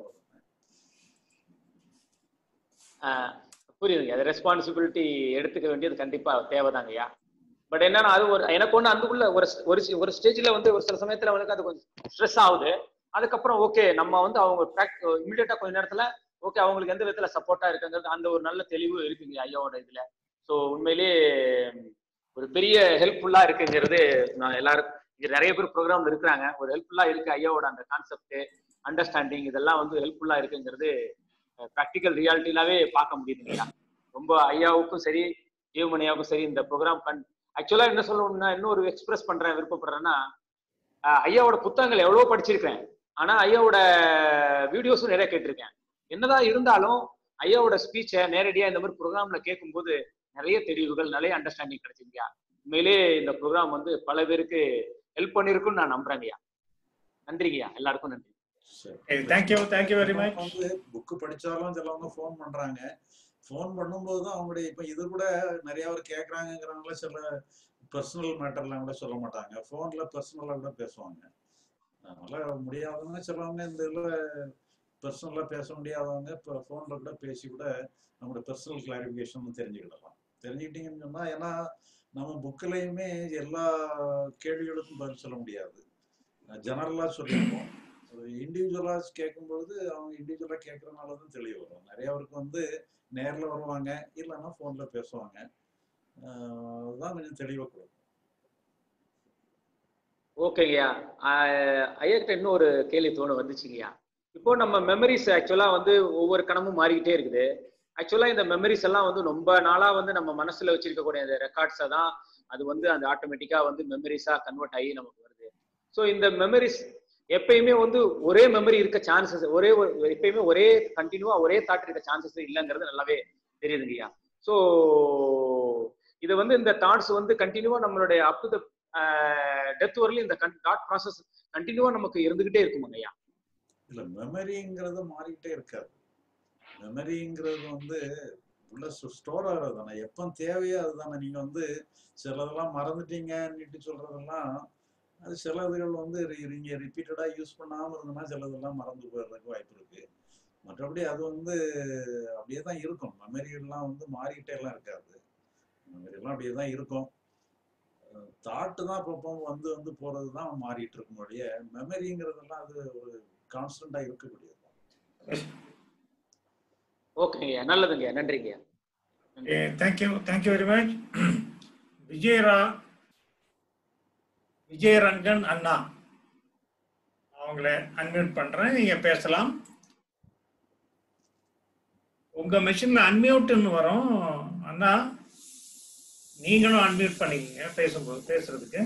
புரியுதுங்க, அது ரெஸ்பான்சிபிலிட்டி எடுத்துக்க வேண்டியது கண்டிப்பா தேவைதாங்கய்யா. பட் என்னன்னா அது ஒரு எனக்கு ஒண்ணு அதுக்குள்ள ஒரு ஒரு ஸ்டேஜ்ல வந்து ஒரு சில சமயத்துல அவனுக்கு அது கொஞ்சம் ஸ்ட்ரெஸ் ஆகுது. அதுக்கப்புறம் ஓகே நம்ம வந்து அவங்க இமிடியேட்டா கொஞ்ச நேரத்துல ஓகே அவங்களுக்கு எந்த விதத்துல சப்போர்ட்டா இருக்குங்கிறது அந்த ஒரு நல்ல தெளிவு இருக்குங்க ஐயாவோட இதுல. ஸோ உண்மையிலேயே ஒரு பெரிய ஹெல்ப்ஃபுல்லா இருக்குங்கிறது நான் எல்லாரும் இங்க நிறைய பேர் ப்ரோக்ராம்ல இருக்கிறாங்க, ஒரு ஹெல்ப்ஃபுல்லா இருக்கு ஐயாவோட அந்த கான்செப்ட் அண்டர்ஸ்டாண்டிங் இதெல்லாம் வந்து ஹெல்ப்ஃபுல்லா இருக்குங்கிறது ப்ராக்டிக்கல் ரியாலிட்டிலாவே பார்க்க முடியுதுங்களா. ரொம்ப ஐயாவுக்கும் சரி ஜீவமணியாவுக்கும் சரி இந்த ப்ரோக்ராம் கண் ஆக்சுவலா என்ன சொல்லணும்னா இன்னொரு எக்ஸ்பிரஸ் பண்றேன் விருப்பப்படுறேன்னா, ஐயாவோட புத்தகங்கள் எவ்வளவோ படிச்சிருக்கேன், ஆனா ஐயாவோட வீடியோஸும் நிறைய கேட்டிருக்கேன். என்னதான் இருந்தாலும் ஐயாவோட ஸ்பீச்சை நேரடியா இந்த மாதிரி ப்ரோக்ராம்ல கேட்கும்போது நிறைய தெரிவுகள் நிறைய அண்டர்ஸ்டாண்டிங் கிடைச்சிருக்கியா. உண்மையிலே இந்த ப்ரோக்ராம் வந்து பல பேருக்கு ஹெல்ப் பண்ணிருக்குன்னு நான் நம்புறேங்கய்யா. நன்றிங்கய்யா, எல்லாருக்கும் நன்றி. Thank you thank you very much. வந்து புக்கு படிச்சாலும் சிலவங்க ஃபோன் பண்றாங்க. ஃபோன் பண்ணும்போது தான் அவங்களுடைய இப்ப இது கூட நிறைய பேர் கேட்கறாங்கிறவங்கள சில பர்சனல் மேட்டர்லாம் கூட சொல்ல மாட்டாங்க, ஃபோன்ல பர்சனலா கூட பேசுவாங்க. அதனால முடியாதவங்க சிலவங்க இந்த இதுல பர்சனலா பேச முடியாதவங்க இப்போ ஃபோன்ல கூட பேசி கூட நம்மளோட பர்சனல் கிளாரிஃபிகேஷன் தெரிஞ்சுக்கிடலாம். தெரிஞ்சுக்கிட்டீங்கன்னு சொன்னா ஏன்னா நம்ம புக்கிலையுமே எல்லா கேள்விகளுக்கும் பதில் சொல்ல முடியாது, ஜெனரலா சொல்லியிருப்போம். இண்டிவிஜுவலா கேட்கும்பொழுது அவங்க இண்டிவிஜுவலா கேட்கறதுனால தான் தெளிவு வரும். நிறைய பேருக்கு வந்து நேர்ல வருவாங்க, இல்லைன்னா போன்ல பேசுவாங்க, அதுதான் கொஞ்சம் தெளிவா கொடுக்கும். ஓகேங்கய்யா, ஐயா கிட்ட இன்னொரு கேள்வி தோணு வந்துச்சுங்கய்யா. இப்போ நம்ம மெமரிஸ் ஆக்சுவலா வந்து ஒவ்வொரு கணமும் மாறிக்கிட்டே இருக்குது. ஆக்சுவலா இந்த மெமரிஸ் எல்லாம் வந்து ரொம்ப நாளா வந்து நம்ம மனசுல வச்சிருக்கக்கூடிய அந்த ரெக்கார்ட்ஸை தான் அது வந்து அந்த ஆட்டோமேட்டிக்கா வந்து மெமரிஸா கன்வெர்ட் ஆகி நமக்கு வருது. ஸோ இந்த மெமரிஸ் எப்பயுமே வந்து ஒரே மெமரி இருக்க சான்சஸ், ஒரே எப்பயுமே ஒரே கண்டினியூவா ஒரே தாட் இருக்க சான்சஸ் இல்லைங்கிறது நல்லாவே தெரியுதுங்கய்யா. ஸோ இது வந்து இந்த தாட்ஸ் வந்து கண்டினியூவா நம்மளுடைய அப் டு த டெத் வரலையும் இந்த தாட் ப்ராசஸ் கண்டினியூவா நமக்கு இருந்துகிட்டே இருக்குமாங்க ஐயா? இல்ல, மெமரிங்கிறது மாறிக்கிட்டே இருக்காது. மெமரிங்கிறது வந்து உள்ள ஸ்டோர் ஆகிறது தானே, எப்போ தேவையோ அதுதானே. நீங்க வந்து சிலதெல்லாம் மறந்துட்டீங்கன்னுட்டு சொல்றதெல்லாம் அது சிலதுகள் வந்து நீங்க ரிப்பீட்டடா யூஸ் பண்ணாம இருந்ததுன்னா சிலதெல்லாம் மறந்து போயிடுறதுக்கு வாய்ப்பு இருக்கு. மற்றபடி அது வந்து அப்படியே தான் இருக்கும். மெமரி எல்லாம் வந்து மாறிக்கிட்டே எல்லாம் இருக்காது. மெமரி எல்லாம் அப்படியே தான் இருக்கும். தாட்டு தான் அப்பப்போ வந்து வந்து போறது தான் மாறிட்டு இருக்கும். அப்படியே மெமரிங்கிறதெல்லாம் அது ஒரு கான்ஸ்டன்டா இருக்கக்கூடியது. ஓகேங்க, நல்லதுங்க, நன்றிங்க. Thank you thank you very much. விஜயரா விஜயரங்கன் அண்ணா அவங்கள அன்மியூட் பண்றேன், நீங்க பேசலாம். உங்க மெஷின்ல அன்மியூட்னு வரும் அண்ணா, நீங்களும் அன்மியூட் பண்ணிக்கங்க பேசும்போது பேசுறதுக்கு.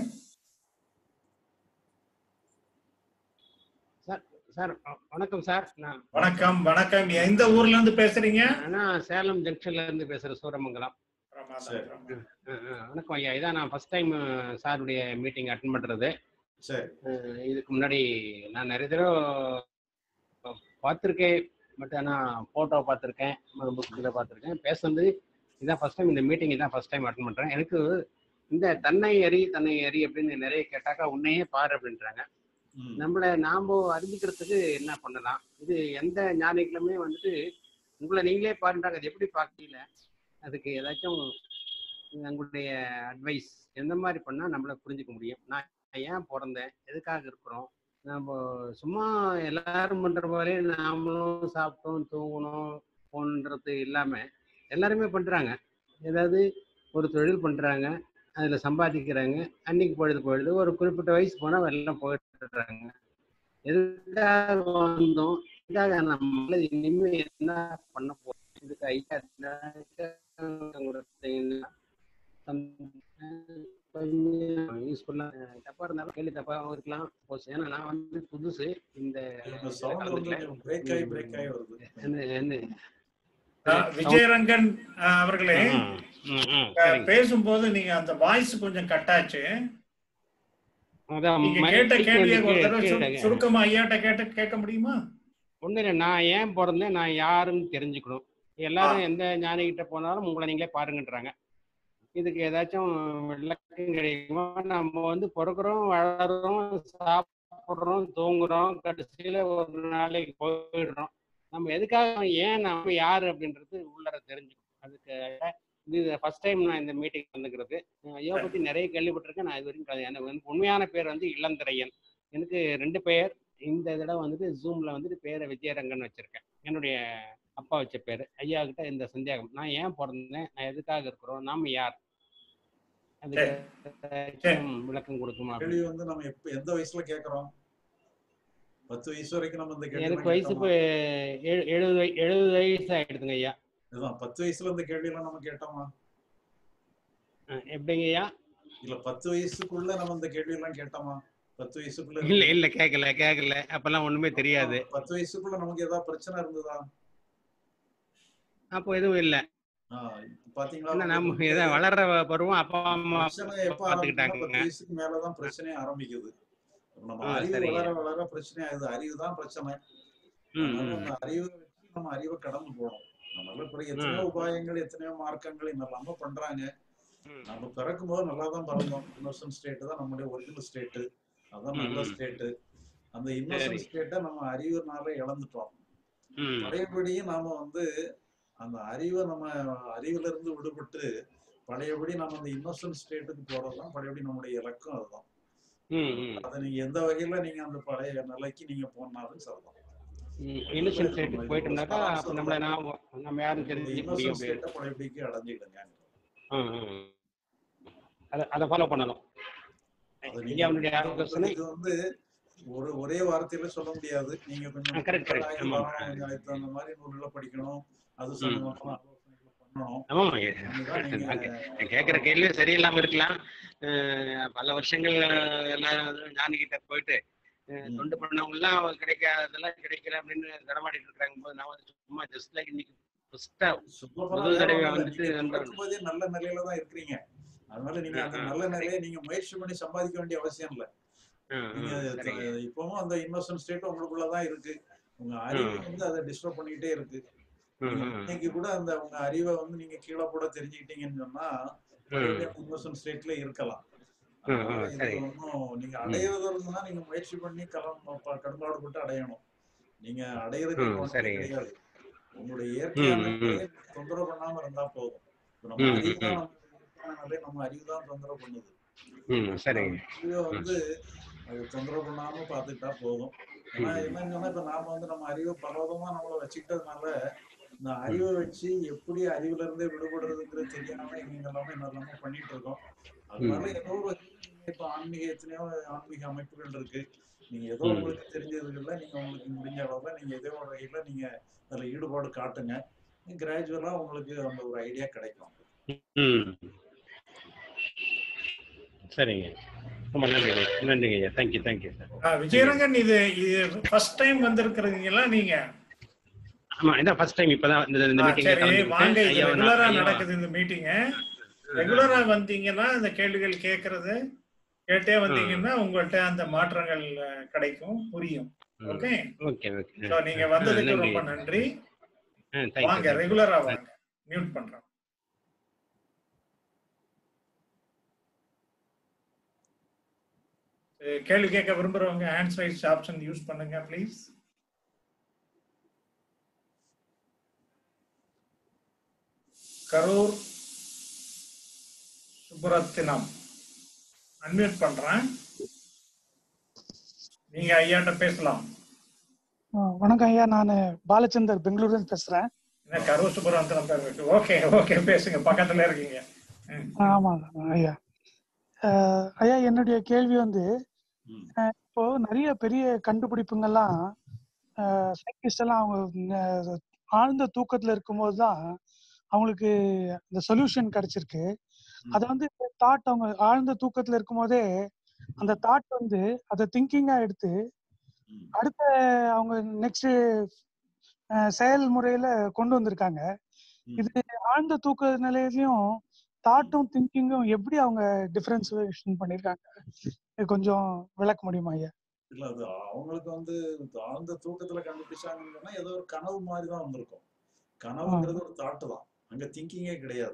சார் சார் வணக்கம் சார். நான் வணக்கம் வணக்கம். எந்த ஊர்ல இருந்து பேசுறீங்க? நான் சேலம் ஜங்ஷன்ல இருந்து பேசுறேன், சூரமங்கலம். வணக்கம் ஐயா. இதான் நான் ஃபர்ஸ்ட் டைம் சாருடைய மீட்டிங் அட்டெண்ட் பண்றது. இதுக்கு முன்னாடி நான் நிறைய தடவை பார்த்துருக்கேன், பட் ஆனால் ஃபோட்டோ பார்த்துருக்கேன், புக்கில் பார்த்துருக்கேன். பேசுறது இதான் ஃபர்ஸ்ட் டைம், இந்த மீட்டிங் இதான் ஃபர்ஸ்ட் டைம் அட்டெண்ட் பண்ணுறேன். எனக்கு இந்த தன்னை அறி தன்னை அறி அப்படின்னு நிறைய கேட்டாக்கா உன்னையே பாரு அப்படின்றாங்க. நம்மளை நாம அறிஞ்சிக்கிறதுக்கு என்ன பண்ணலாம்? இது எந்த ஞானிகளுமே வந்துட்டு உங்களை நீங்களே பாருன்றாங்க. அது எப்படி பார்க்கல? அதுக்கு ஏதாச்சும் உங்களுடைய அட்வைஸ் எந்த மாதிரி பண்ணால் நம்மளை புரிஞ்சுக்க முடியும்? நான் ஏன் பிறந்தேன், எதுக்காக இருக்கிறோம்? நம்ம சும்மா எல்லாரும் பண்ற மாதிரி நாமளும் சாப்பிட்டோம் தூங்கணும் போன்றது இல்லாமல் எல்லாருமே பண்ணுறாங்க. ஏதாவது ஒரு தொழில் பண்ணுறாங்க, அதில் சம்பாதிக்கிறாங்க, அன்னைக்கு பொழுது பொழுது ஒரு குறிப்பிட்ட வயசு போனால் எல்லாம் போயிட்டுறாங்க. எதுக்காக வந்தோம், இதுக்காக நம்ம இனிமேல் என்ன பண்ண போகிறோம்? இதுக்கு ஐயா யூஸ்ஃபுல்லா தப்பா இருந்தாலும் கேள்வி தப்பாகவும் இருக்கலாம். ஏன்னா நான் வந்து புதுசு இந்த விஜயரங்கன் அவர்களே, பேசும்போது நீங்க அந்த வாய்ஸ் கொஞ்சம் கட்டாச்சு. நீங்க கேட்ட கேள்வியை ஒரு தடவை சுருக்கமா ஐயாட்ட கேட்ட கேட்க முடியுமா? ஒண்ணு இல்லை, நான் ஏன் பிறந்தேன், நான் யாருன்னு தெரிஞ்சுக்கணும். எல்லாரும் எந்த ஞானி கிட்ட போனாலும் உங்களை நீங்களே பாருங்கன்றாங்க. இதுக்கு ஏதாச்சும் விளக்கம் கிடைக்குமா? நம்ம வந்து பிறக்கிறோம், வளர்றோம், சாப்பிட்றோம், தூங்குறோம், கடைசியில ஒரு நாளைக்கு போயிடுறோம். நம்ம எதுக்காக, ஏன் நம்ம யாரு அப்படின்றது உள்ளர தெரிஞ்சுக்கணும். அதுக்கு இது ஃபர்ஸ்ட் டைம் நான் இந்த மீட்டிங் வந்துக்கிறது. ஐயா பற்றி நிறைய கேள்விப்பட்டிருக்கேன். நான் இது வரைக்கும் எனக்கு உண்மையான பேர் வந்து இளந்திரையன். எனக்கு ரெண்டு பெயர். இந்த தடவை வந்துட்டு ஜூம்ல வந்துட்டு பேரை விஜயரங்கன் வச்சிருக்கேன். என்னுடைய அப்பா வச்ச பேரு. ஐயா கிட்ட இந்த சந்தேகம், நான் ஏன் பிறந்தேன், நான் எதுக்காக இருக்கிறோம், நாம யார், அதுக்கு விளக்கம் கொடுக்குமா? கேள்வி வந்து நம்ம எப்ப எந்த வயசுல கேக்குறோம்? பத்து வயசு வரைக்கும் நம்ம இந்த கேள்வி, எனக்கு வயசு இப்போ எழுபது எழுபது வயசு ஆயிடுதுங்க ஐயா. இதுதான் பத்து வயசுல இந்த கேள்வி எல்லாம் நம்ம கேட்டோமா? எப்படிங்க ஐயா? இல்ல பத்து வயசுக்குள்ள நம்ம இந்த கேள்வி எல்லாம் கேட்டோமா? பத்து வயசுக்குள்ள இல்ல இல்ல கேட்கல கேட்கல அப்பெல்லாம் ஒண்ணுமே தெரியாது. பத்து வயசுக்குள்ள நமக்கு ஏதாவது பிரச்சனை இருந்ததா? அப்போ எதுவும் இல்ல. பாத்தீங்களா, நம்ம ஏதாவது வளர்ற பருவம் அப்பா அம்மா பாத்துக்கிட்டாங்க. பத்து வயசுக்கு மேலதான் பிரச்சனையே ஆரம்பிக்குது. நம்ம அறிவு வளர வளர பிரச்சனை ஆகுது. அறிவு தான் பிரச்சனை. அறிவை வச்சு நம்ம அறிவை கடந்து போகணும். நம்மளால பிறகு எத்தனையோ உபாயங்கள், எத்தனையோ மார்க்கங்கள் என்னெல்லாமோ பண்றாங்க. நம்ம பிறக்கும் போது நல்லா தான் பிறந்தோம். இன்னோசன்ட் ஸ்டேட் தான் நம்மளுடைய ஒரிஜினல் ஸ்டேட்டு, அதான் நல்ல ஸ்டேட்டு. அந்த இன்னோசன்ட் ஸ்டேட்டை நம்ம அறிவுனால இழந்துட்டோம். பழையபடியும் நாம வந்து அந்த அறிவை நம்ம அறிவுல இருந்து விடுபட்டு பழையபடி நம்ம அந்த இன்னோசன்ட் ஸ்டேட்டுக்கு போறதுதான் பழையபடி நம்முடைய இலக்கம். அதுதான். அதை நீங்க எந்த வகையில நீங்க அந்த பழைய நிலைக்கு நீங்க போனாலும் சரிதான். இன்னோசன்ட் ஸ்டேட்டுக்கு போயிட்டோம்னாக்கா நம்மள நாம நம்ம யாரும் தெரிஞ்சுக்க முடியும். ஸ்டேட்டை பழையபடிக்கு அடைஞ்சிடுங்க. அத அத ஃபாலோ பண்ணணும். இது வந்து ஒரு ஒரே வார்த்தையில சொல்ல முடியாது. நீங்க கொஞ்சம் அந்த மாதிரி நூல்களை படிக்கணும், அது சம்பந்தமா கேக்குற கேள்வி சரியில்லாம இருக்கலாம். பல வருஷங்கள் எல்லாம் ஞானிகிட்ட போயிட்டு தொண்டு பண்ணவங்க எல்லாம் கிடைக்காதெல்லாம் கிடைக்கல அப்படின்னு தடமாடிட்டு இருக்காங்க போது நான் வந்து சும்மா ஜஸ்ட் லைக் இன்னைக்கு முதல் தடவை வந்துட்டு போதே நல்ல நிலையில தான் இருக்கிறீங்க. அதனால நீங்க அந்த நல்ல நிலையை நீங்க முயற்சி பண்ணி சம்பாதிக்க வேண்டிய அவசியம் இல்லை. நீங்க இப்பவும் அந்த இன்னோசன்ட் ஸ்டேட் உங்களுக்குள்ளதான் இருக்கு. உங்க அறிவு வந்து அதை டிஸ்டர்ப் பண்ணிக்கிட்டே இருக்கு. இன்னைக்கு கூட அந்த உங்க அறிவை வந்து நீங்க கீழே கூட தெரிஞ்சுக்கிட்டீங்கன்னு சொன்னா இன்னோசன்ட் ஸ்டேட்ல இருக்கலாம். ஒன்னும் நீங்க அடையிறதுன்னா நீங்க முயற்சி பண்ணி களம் கடும்பாடுபட்டு அடையணும். நீங்க அடையிறதுக்கு கிடையாது. உங்களுடைய இயற்கையான தொந்தரவு பண்ணாம இருந்தா போதும். நம்ம அறிவுதான் நம்ம அறிவுதான் தொந்தரவு பண்ணுது. அறிவை வந்து அது தொந்தரவு பண்ணாம பாத்துக்கிட்டா போதும். ஏன்னா என்னன்னு சொன்னா இப்ப நாம வந்து நம்ம அறிவை பலவிதமா நம்மள வச்சுக்கிட்டதுனால இந்த அறிவை வச்சு எப்படி அறிவுல இருந்தே விடுபடுறதுங்கிறது தெரியாம எங்க எல்லாமே எல்லாமே பண்ணிட்டு இருக்கோம். அதனால ஏதோ ஒரு இப்ப ஆன்மீக எத்தனையோ ஆன்மீக அமைப்புகள் இருக்கு. நீங்க ஏதோ உங்களுக்கு தெரிஞ்சதுல நீங்க உங்களுக்கு முடிஞ்ச அளவுல நீங்க ஏதோ ஒரு வகையில நீங்க அதுல ஈடுபாடு காட்டுங்க. கிராஜுவலா உங்களுக்கு அந்த ஒரு ஐடியா கிடைக்கும். சரிங்க, ரொம்ப நன்றி நன்றிங்க ஐயா. Thank you thank you sir. விஜயரங்கன், இது இது ஃபர்ஸ்ட் டைம் வந்திருக்கிறீங்களா நீங்க? ஆமா, இதான் ஃபர்ஸ்ட் டைம். இப்பதான் இந்த மீட்டிங் வாங்க, இது ரெகுலரா நடக்குது இந்த மீட்டிங். ரெகுலரா வந்தீங்கன்னா இந்த கேள்விகள் கேட்கறது கேட்டே வந்தீங்கன்னா உங்கள்கிட்ட அந்த மாற்றங்கள் கிடைக்கும், புரியும். Okay okay okay. சோ நீங்க வந்ததுக்கு ரொம்ப நன்றி. வாங்க, ரெகுலரா வாங்க. மியூட் பண்றேன். கேள்வி கேட்க விரும்புறவங்க ஹேண்ட்ஸ் ரைஸ் ஆப்ஷன் யூஸ் பண்ணுங்க ப்ளீஸ். கரூர் சுப்ரத்தினம் அன்மியூட் பண்றேன். நீங்க ஐயாட்ட பேசலாம். வணக்கம் ஐயா, நான் பாலச்சந்தர் பெங்களூர்ல இருந்து பேசுறேன். கரூர் சுப்ரத்தினம் பேர். ஓகே ஓகே, பேசுங்க, பக்கத்துல இருக்கீங்க. ஆமா ஐயா. ஐயா, என்னுடைய கேள்வி வந்து இப்போ நிறைய பெரிய கண்டுபிடிப்புங்கள்லாம் சயின்டிஸ்ட் எல்லாம் அவங்க ஆழ்ந்த தூக்கத்துல இருக்கும்போது தான் அவங்களுக்கு இந்த சொல்யூஷன் கிடைச்சிருக்கு. அதை வந்து தாட் அவங்க ஆழ்ந்த தூக்கத்துல இருக்கும் போதே அந்த தாட் வந்து அதை திங்கிங்கா எடுத்து அடுத்த அவங்க நெக்ஸ்ட் செயல்முறையில கொண்டு வந்திருக்காங்க. இது ஆழ்ந்த தூக்க நிலையிலையும் தாட்டும் திங்கிங்கும் எப்படி அவங்க டிஃபரன்சியேஷன் பண்ணிருக்காங்க, கொஞ்சம் விளக்க முடியுமா ஐயா? இல்ல, அது அவங்களுக்கு வந்து ஆழ்ந்த தூக்கத்துல கண்டுபிடிச்சாங்கன்னா ஏதோ ஒரு கனவு மாதிரிதான் வந்திருக்கும். கனவுங்கிறது ஒரு தாட்டு தான், அங்க திங்கிங்கே கிடையாது.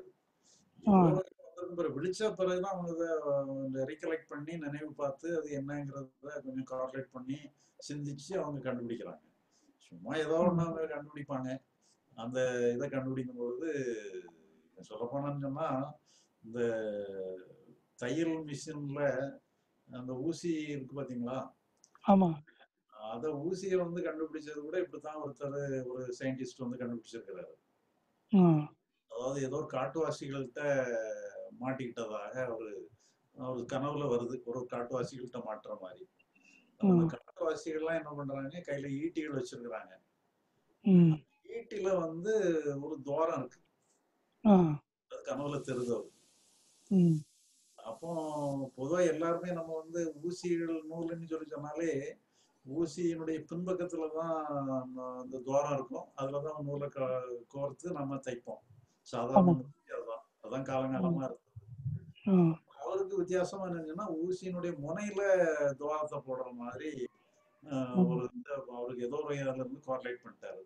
விழிச்ச பிறகுதான் அவங்க ரீகலெக்ட் பண்ணி நினைவு பார்த்து அது என்னங்கிறத கொஞ்சம் கால்குலேட் பண்ணி சிந்திச்சு அவங்க கண்டுபிடிக்கிறாங்க. சும்மா ஏதோ ஒண்ணு அவங்க கண்டுபிடிப்பாங்க. அந்த இதை கண்டுபிடிக்கும் பொழுது சொல்ல போனான்னு சொன்னா இந்த தையல் மிஷின்ல அந்த ஊசி இருக்கு பாத்தீங்களா? ஆமா. அத ஊசியை வந்து கண்டுபிடிச்சது கூட இப்படித்தான் ஒருத்தர் ஒரு சயின்டிஸ்ட் வந்து கண்டுபிடிச்சிருக்கிறாரு. அதாவது ஏதோ ஒரு காட்டுவாசிகள்கிட்ட மாட்டிக்கிட்டதாக ஒரு ஒரு கனவுல வருது, ஒரு காட்டுவாசிகள்கிட்ட மாட்டுற மாதிரி. அந்த காட்டுவாசிகள்லாம் என்ன பண்றாங்க, கையில ஈட்டிகள் வச்சிருக்கிறாங்க. ஈட்டில வந்து ஒரு துவாரம் இருக்கு, கனவுல தெரியுது. அப்போ பொதுவா எல்லாருமே நம்ம வந்து ஊசிகள் நூலுன்னு சொல்லி சொன்னாலே ஊசியினுடைய பின்பக்கத்துலதான் அந்த துவாரம் இருக்கும், அதுலதான் நூலை கோர்த்து நம்ம தைப்போம். சாதாரண அதுதான் அதான் காலங்காலமா இருக்கு. அவருக்கு வித்தியாசமா என்னன்னா ஊசியினுடைய முனையில துவாரத்தை போடுற மாதிரி ஒரு அவருக்கு ஏதோ ஒரு இதுல இருந்து கோரிலேட் பண்ணிட்டாரு.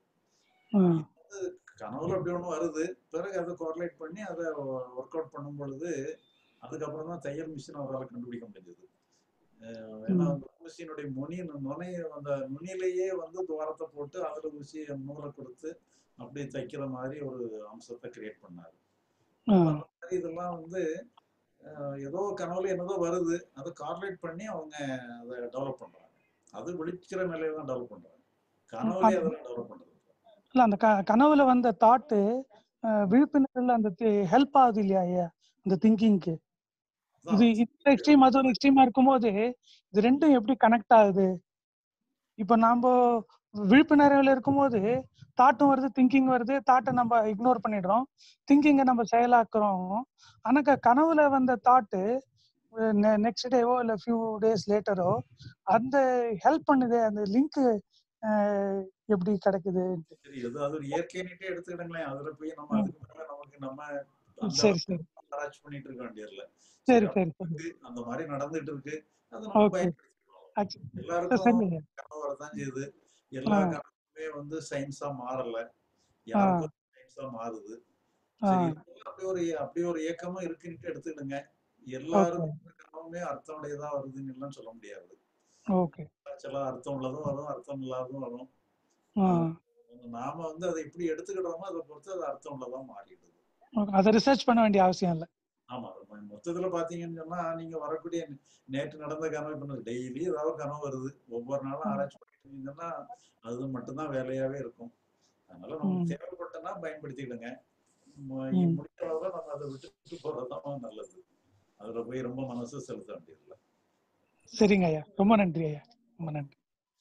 கனவுல அப்படி ஒண்ணு வருது, பிறகு அதை கோரிலேட் பண்ணி அதை ஒர்க் அவுட் பண்ணும் பொழுது அதுக்கப்புறம் தான் தையல் மிஷின் அவரால் கண்டுபிடிக்க முடிஞ்சது. ஏன்னா அந்த ஊசியினுடைய முனி நுனை அந்த நுனியிலேயே வந்து துவாரத்தை போட்டு அதுல ஊசி நூலை கொடுத்து அப்படி தைக்கிற மாதிரி ஒரு அம்சத்தை கிரியேட் பண்ணாரு. இதெல்லாம் வந்து ஏதோ கனவுல என்னதோ வருது, அதை கார்லேட் பண்ணி அவங்க அதை டெவலப் பண்றாங்க. அது விழிக்கிற நிலையில தான் டெவலப் பண்றாங்க, கனவுலயே அதெல்லாம் டெவலப் பண்றது இல்ல. அந்த கனவுல வந்த தாட்டு விழிப்புணர்வுல அந்த ஹெல்ப் ஆகுது இல்லையா ஐயா அந்த திங்கிங்க்கு? இது எக்ஸ்ட்ரீம் அது ஒரு எக்ஸ்ட்ரீமா இருக்கும்போது இது ரெண்டும் எப்படி கனெக்ட் ஆகுது? இப்ப நாம விழிப்புணர்வுல இருக்கும்போது தாட்டும் வருது, திங்கிங் வருது, தாட்டை நம்ம இக்னோர் பண்ணிடுறோம், திங்கிங்கை நம்ம செயலாக்குறோம். ஆனா கனவுல வந்த தாட்டு நெக்ஸ்ட் டேவோ இல்லை ஃபியூ டேஸ் லேட்டரோ அந்த ஹெல்ப் பண்ணுது அந்த லிங்க் எப்படி கிடைக்குது? சரி, அது ஒரு இயற்கையினே எடுத்துக்கிடுங்களேன். அதுல போய் நம்ம அதுக்கு மேல நமக்கு நம்ம அந்த சரி சரி ஆராய்ச்சி பண்ணிட்டு இருக்க வேண்டியதில்ல. சரி சரி சரி அந்த மாதிரி நடந்துட்டு இருக்கு. அதை நம்ம ஓகே. பயன்படுத்திக்கலாம். எல்லாருக்கும் கனவு வரதான் செய்யுது. எல்லா கனவுமே வந்து சயின்ஸா மாறல, யாருக்கும் சயின்ஸா மாறுது. சரி, அப்படி ஒரு அப்படி ஒரு இயக்கமும் இருக்குன்னு எடுத்துக்கிடுங்க. எல்லாரும் கனவுமே அர்த்தமுடையதா வருதுன்னு எல்லாம் சொல்ல முடியாது. ஓகே. சில அர்த்தம் உள்ளதும் வரும், அர்த்தம் இல்லாததும் வரும். நாம வந்து அதை எப்படி எடுத்துக்கிட்டோமோ அதை பொறுத்து அது அர்த்தம் உள்ளதா மாறிடுது. அதை ரிசர்ச் பண்ண வேண்டிய அவசியம் இல்லை. ஆமா, மொத்தத்துல பாத்தீங்கன்னு சொன்னா நீங்க வரக்கூடிய நேற்று நடந்த கனவு இப்ப டெய்லி ஏதாவது கனவு வருது, ஒவ்வொரு நாளும் ஆராய்ச்சி பண்ணிட்டு இருந்தீங்கன்னா அது மட்டும்தான் வேலையாவே இருக்கும். அதனால நமக்கு தேவைப்பட்டனா பயன்படுத்திடுங்க. முடிஞ்ச அளவுல நம்ம அதை விட்டுட்டு போறதுதான் நல்லது. அதுல போய் ரொம்ப மனசு செலுத்த வேண்டியதில்லை. சரிங்க ஐயா, ரொம்ப நன்றி ஐயா, ரொம்ப நன்றி.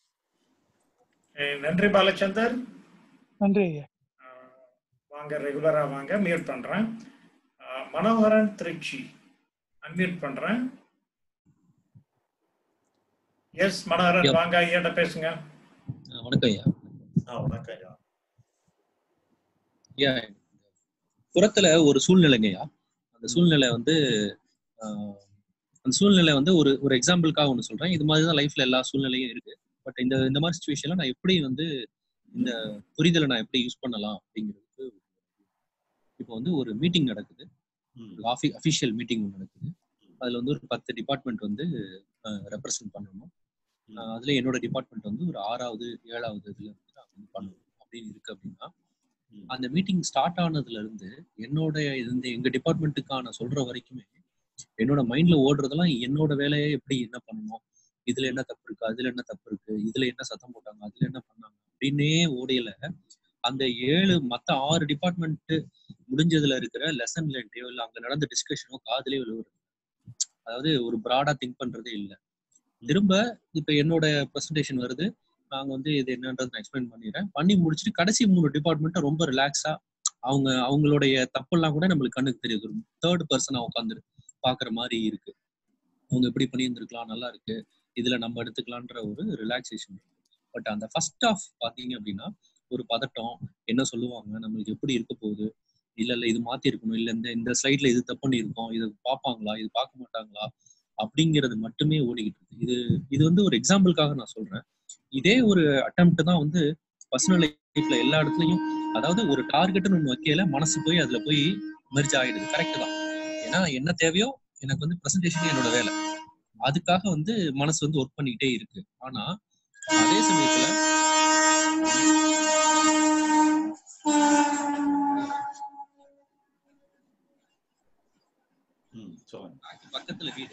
நன்றி பாலச்சந்தர். நன்றி ஐயா. வாங்க, ரெகுலரா வாங்க. மியூட் பண்றேன். மனோகரன் திருச்சி அன்மியூட் பண்றேன். எஸ் மனோகரன் வாங்க, ஐயாட்ட பேசுங்க. வணக்கம் ஐயா. வணக்கம் ஐயா. ஐயா, புறத்துல ஒரு சூழ்நிலைங்கய்யா. அந்த சூழ்நிலை வந்து அந்த சூழ்நிலை வந்து ஒரு ஒரு எக்ஸாம்பிளுக்காக ஒன்று சொல்றேன். இது மாதிரி தான் லைஃப்ல எல்லா சூழ்நிலையும் இருக்கு. பட் இந்த இந்த மாதிரி சுச்சுவேஷன்ல நான் எப்படி வந்து இந்த புரிதலை நான் எப்படி யூஸ் பண்ணலாம் அப்படிங்கிறதுக்கு இப்போ வந்து ஒரு மீட்டிங் நடக்குது, ஒரு அஃபிஷியல் மீட்டிங் ஒன்று நடக்குது. அதுல வந்து ஒரு பத்து டிபார்ட்மெண்ட் வந்து ரெப்ரசென்ட் பண்ணணும். அதுல என்னோட டிபார்ட்மெண்ட் வந்து ஒரு ஆறாவது ஏழாவது இதுல இருந்து நான் வந்து பண்ணணும் அப்படின்னு இருக்கு. அப்படின்னா அந்த மீட்டிங் ஸ்டார்ட் ஆனதுல இருந்து என்னோட இந்த எங்க டிபார்ட்மெண்ட்டுக்கான சொல்ற வரைக்குமே என்னோட மைண்ட்ல ஓடுறதெல்லாம் என்னோட வேலையை எப்படி என்ன பண்ணணும், இதுல என்ன தப்பு இருக்கு, அதுல என்ன தப்பு இருக்கு, இதுல என்ன சத்தம் போட்டாங்க, அதுல என்ன பண்ணாங்க அப்படின்னே ஓடையில அந்த ஏழு மத்த ஆறு டிபார்ட்மெண்ட் முடிஞ்சதுல இருக்கிற லெசன் லேர்ன்டையோ இல்லை அங்க நடந்த டிஸ்கஷனோ காதுலயே விழுவுறது. அதாவது ஒரு ப்ராடா திங்க் பண்றதே இல்லை. திரும்ப இப்ப என்னோட ப்ரெசன்டேஷன் வருது, நாங்க வந்து இது என்னன்றது நான் எக்ஸ்பிளைன் பண்ணிடுறேன். பண்ணி முடிச்சுட்டு கடைசி மூணு டிபார்ட்மெண்ட்டை ரொம்ப ரிலாக்ஸா அவங்க அவங்களுடைய தப்பெல்லாம் கூட நம்மளுக்கு கண்ணுக்கு தெரியுது. ஒரு தேர்ட் பர்சனா உட்காந்து பாக்குற மாதிரி இருக்கு. அவங்க எப்படி பண்ணியிருந்திருக்கலாம், நல்லா இருக்கு, இதுல நம்ம எடுத்துக்கலான்ற ஒரு ரிலாக்ஸேஷன். பட் அந்த ஃபர்ஸ்ட் ஆஃப் பாத்தீங்க அப்படின்னா ஒரு பதட்டம், என்ன சொல்லுவாங்க, நம்மளுக்கு எப்படி இருக்க போகுது, இல்ல இல்ல இது மாத்தி இருக்கணும், இல்ல இந்த இந்த ஸ்லைட்ல இது தப்பு பண்ணி இருக்கோம், இது பார்ப்பாங்களா, இது பார்க்க மாட்டாங்களா அப்படிங்கிறது மட்டுமே ஓடிக்கிட்டு இருக்கு. இது இது வந்து ஒரு எக்ஸாம்பிளுக்காக நான் சொல்றேன். இதே ஒரு அட்டெம்ப்ட் தான் வந்து பர்சனல் லைஃப்ல எல்லா இடத்துலயும், அதாவது ஒரு டார்கெட்னு ஒண்ணு வைக்கல, மனசு போய் அதுல போய் மெர்ஜ் ஆயிடுது. கரெக்ட் தான். ஏன்னா என்ன தேவையோ எனக்கு வந்து பிரசன்டேஷன் என்னோட வேலை, அதுக்காக வந்து மனசு வந்து ஒர்க் பண்ணிக்கிட்டே இருக்கு. ஆனா அதே சமயத்துல பக்கத்துல வீடு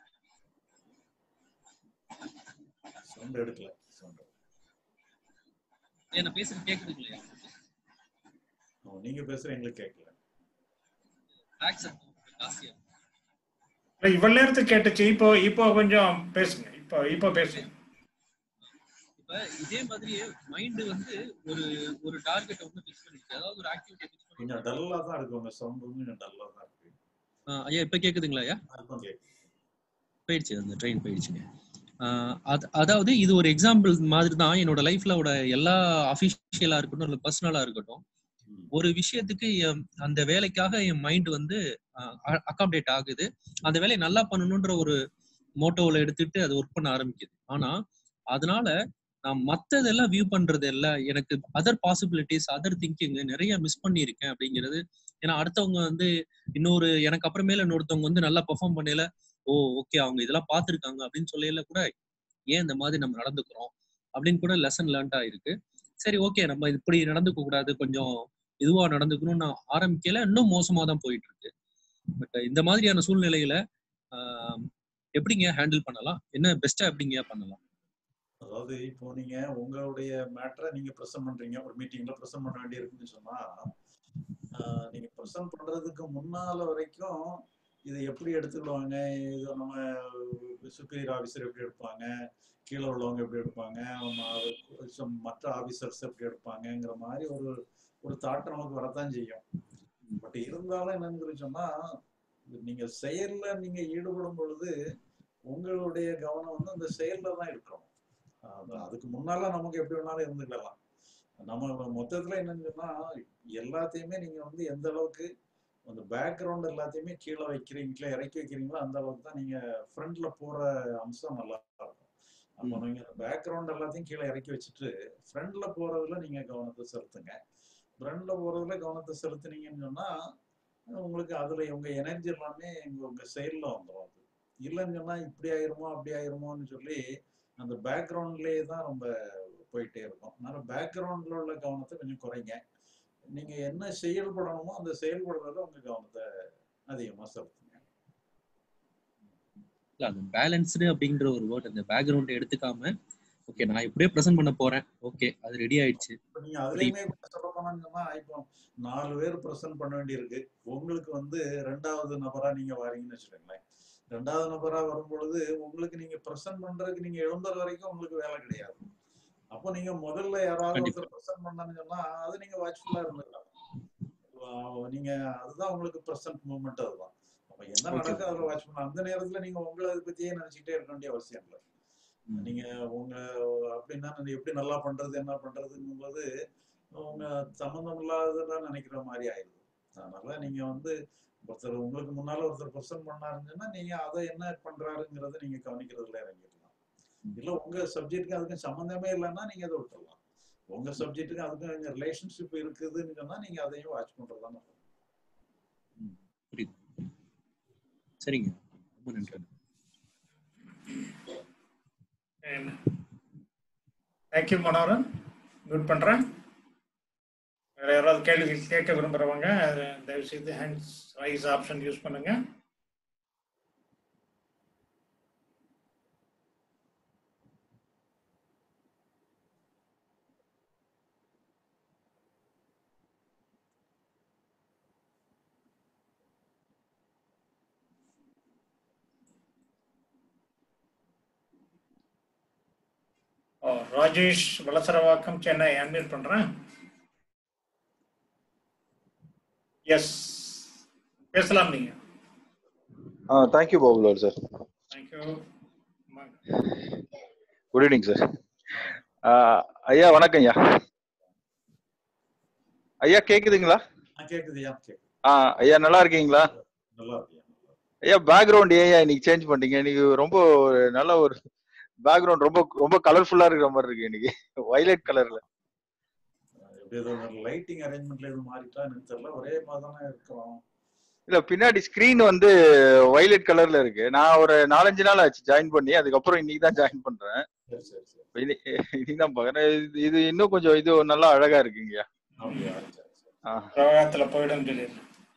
சவுண்ட் எடுக்கல. என்ன பேசுறது கேக்குது இல்லையா? நீங்க பேசுற எங்களுக்கு கேட்கல. இவ்வளவு நேரத்துக்கு கேட்டுச்சு. இப்போ இப்போ கொஞ்சம் பேசுங்க. இப்போ இப்போ பேசுங்க. இப்ப இதே மாதிரியே மைண்ட் வந்து ஒரு ஒரு டார்கெட் வந்து ஃபிக்ஸ் பண்ணிருக்கு, அதாவது ஒரு ஆக்டிவிட்டி ஃபிக்ஸ் பண்ணி கொஞ்சம் டல்லா தான் இருக்கு. உங்க சவுண்ட் கொஞ்சம் டல்லா தான் இருக்கு. ஐயா இப்ப கேக்குதுங்களா? ஐயா போயிடுச்சு, அந்த ட்ரெயின் போயிடுச்சுங்க. அதாவது இது ஒரு எக்ஸாம்பிள் மாதிரி தான் என்னோட லைஃப்ல எல்லா அஃபிஷியலா இருக்கட்டும் இல்லை பர்சனலா இருக்கட்டும், ஒரு விஷயத்துக்கு அந்த வேலைக்காக என் மைண்ட் வந்து அகாமடேட் ஆகுது. அந்த வேலையை நல்லா பண்ணணும்ன்ற ஒரு மோட்டோவில் எடுத்துட்டு அது ஒர்க் பண்ண ஆரம்பிக்குது. ஆனா அதனால நான் மற்றதெல்லாம் வியூ பண்றது எல்லாம் எனக்கு அதர் பாசிபிலிட்டிஸ், அதர் திங்கிங் நிறைய மிஸ் பண்ணியிருக்கேன் அப்படிங்கிறது. ஏன்னா அடுத்தவங்க வந்து இன்னொரு எனக்கு அப்புறமேல இன்னொருத்தவங்க வந்து நல்லா பெர்ஃபார்ம் பண்ணல, ஓ ஓகே அவங்க இதெல்லாம் பார்த்துருக்காங்க அப்படின்னு சொல்லல கூட ஏன் இந்த மாதிரி நம்ம நடந்துக்கிறோம் அப்படின்னு கூட லெசன் லேர்ன்டா இருக்கு. சரி ஓகே, நம்ம இப்படி நடந்துக்க கூடாது, கொஞ்சம் இதுவா நடந்துக்கணும்னு நான் ஆரம்பிக்கல, இன்னும் மோசமா தான் போயிட்டு இருக்கு. பட் இந்த மாதிரியான சூழ்நிலையில ஆஹ் எப்படிங்க ஹேண்டில் பண்ணலாம், என்ன பெஸ்டா எப்படிங்க பண்ணலாம்? அதாவது இப்போ நீங்க உங்களுடைய மேட்டரை நீங்க ப்ரெசென்ட் பண்றீங்க, ஒரு மீட்டிங்ல ப்ரெசென்ட் பண்ண வேண்டி இருக்குன்னு சொன்னா நீங்க ப்ரெசென்ட் பண்றதுக்கு முன்னால வரைக்கும் இதை எப்படி எடுத்துக்கிடுவாங்க, இதை நம்ம சுப்பீரியர் ஆஃபீஸர் எப்படி எடுப்பாங்க, கீழே உள்ளவங்க எப்படி எடுப்பாங்க, மற்ற ஆஃபீஸர்ஸ் எப்படி எடுப்பாங்கங்கிற மாதிரி ஒரு ஒரு தாட் நமக்கு வரத்தான் செய்யும். பட் இருந்தாலும் என்னன்னு சொல்லி சொன்னா நீங்க செயல்ல நீங்க ஈடுபடும் பொழுது உங்களுடைய கவனம் வந்து அந்த செயல்ல தான் இருக்கணும். அதுக்கு முன்னால நமக்கு எப்படி வேணாலும் இருந்துக்கலாம். நம்ம மொத்தத்துல என்னன்னு சொன்னா எல்லாத்தையுமே நீங்க வந்து எந்த அளவுக்கு அந்த பேக்ரவுண்ட் எல்லாத்தையுமே கீழே வைக்கிறீங்களா இறக்கி வைக்கிறீங்களோ அந்த அளவுக்கு தான் நீங்க ஃப்ரண்ட்ல போற அம்சம் நல்லா இருக்கும். அப்போ நீங்க பேக்ரவுண்ட் எல்லாத்தையும் கீழே இறக்கி வச்சுட்டு ஃப்ரண்ட்ல போறதுல நீங்க கவனத்தை செலுத்துங்க. ஃப்ரண்ட்ல போறதுல கவனத்தை செலுத்துனீங்கன்னு சொன்னா உங்களுக்கு அதுல உங்க எனர்ஜி எல்லாமே உங்க செயல்ல வந்துடும். அது இல்லைன்னு சொன்னா இப்படி ஆயிருமோ அப்படி ஆயிருமோன்னு சொல்லி அந்த பேக்ரவுண்ட்லயே தான் ரொம்ப போயிட்டே இருக்கும். அதனால பேக்ரவுண்ட்ல உள்ள கவனத்தை கொஞ்சம் குறைங்க. நீங்க என்ன செயல்படணுமோ அந்த செயல்படுறதுல உங்க கவனத்தை அதிகமா செலுத்துங்க. அது பேலன்ஸ்டு அப்படின்ற ஒரு வேர்ட் அந்த பேக்ரவுண்ட் எடுத்துக்காம ஓகே நான் இப்படியே ப்ரெசென்ட் பண்ண போறேன், ஓகே அது ரெடி ஆயிடுச்சு. நீங்க அதுலயுமே சொல்ல போனா இப்போ நாலு பேர் ப்ரெசென்ட் பண்ண வேண்டியிருக்கு. உங்களுக்கு வந்து ரெண்டாவது நபரா நீங்க வாரீங்கன்னு வச்சுக்கோங்களேன். ரெண்டாவது நபரா வரும் பொழுது உங்களுக்கு நீங்க ப்ரெசென்ட் பண்றதுக்கு நீங்க எழும்புற வரைக்கும் உங்களுக்கு வேலை கிடையாது. அப்போ நீங்க முதல்ல யாராவது ஒருத்தர் ப்ரெசென்ட் பண்ணான்னு சொன்னா அது நீங்க வாட்ச்ஃபுல்லா இருந்துக்கலாம். நீங்க அதுதான் உங்களுக்கு ப்ரெசென்ட் மூமெண்ட். அதுதான் அப்ப என்ன நடக்கு அதுல வாட்ச் பண்ண அந்த நேரத்துல நீங்க உங்களை அதை பத்தியே நினைச்சுட்டே இருக்க வேண்டிய அவசியம் இல்லை. நீங்க உங்க அப்படின்னா எப்படி நல்லா பண்றது என்ன பண்றதுங்கும் போது உங்க சம்பந்தம் இல்லாததான் நினைக்கிற மாதிரி ஆயிடுது. அதனால நீங்க வந்து ஒருத்தர் உங்களுக்கு முன்னால ஒருத்தர் ப்ரெசென்ட் பண்ணாருங்கன்னா நீங்க அதை என்ன பண்றாருங்கிறத நீங்க கவனிக்கிறதுல இறங்கிடலாம். இல்ல உங்க சப்ஜெக்டுக்கு அதுக்கும் சம்பந்தமே இல்லைன்னா நீங்க அதை விட்டுடலாம். உங்க சப்ஜெக்டுக்கு அதுக்கும் ரிலேஷன்ஷிப் இருக்குதுன்னு சொன்னா நீங்க அதையும் வாட்ச் பண்றதுதான் நல்லது. சரிங்க, ரொம்ப நன்றி. தேங்க்யூ மனோரன், மியூட் பண்றேன். வேற யாராவது கேள்வி கேட்க விரும்புறவங்க தயவு செய்து ஹேண்ட்ஸ் ரைஸ் ஆப்ஷன் யூஸ் பண்ணுங்க. ராஜேஷ் வலசரவாக்கம், சென்னை, அன்மியூட் பண்றேன். எஸ், பேசலாம் நீங்க. Ah thank you Babulal sir. Thank you. Good evening sir. ஐயா வணக்கம் ஐயா. ஐயா கேக்குதுங்களா? கேக்குதுயா. ஆ ஐயா நல்லா இருக்கீங்களா? நல்லா இருக்கேன் ஐயா. பேக்ரவுண்ட் ஏன் இன்னைக்கு சேஞ்ச் பண்ணிட்டீங்க? இன்னைக்கு ரொம்ப நல்ல ஒரு பேக்ரவுண்ட் ரொம்ப ரொம்ப கலர்ஃபுல்லா இருக்கிற மாதிரி இருக்கு இன்னைக்கு, வயலட் கலர்ல. லைட்டிங் அரேஞ்ச்மென்ட்ல எதுவும் மாறிட்டா எனக்கு தெரியல, ஒரே மாதிரி தானே இருக்கும். இல்ல பின்னாடி ஸ்கிரீன் வந்து வயலட் கலர்ல இருக்கு. நான் ஒரு நாலஞ்சு நாள் ஆச்சு ஜாயின் பண்ணி, அதுக்கப்புறம் இன்னைக்கு தான் ஜாயின் பண்றேன். இன்னைக்குதான் பாக்குறேன். இது இன்னும் கொஞ்சம் இது நல்லா அழகா இருக்குங்கய்யா. பிரவாகத்துல போயிடும் சொல்லி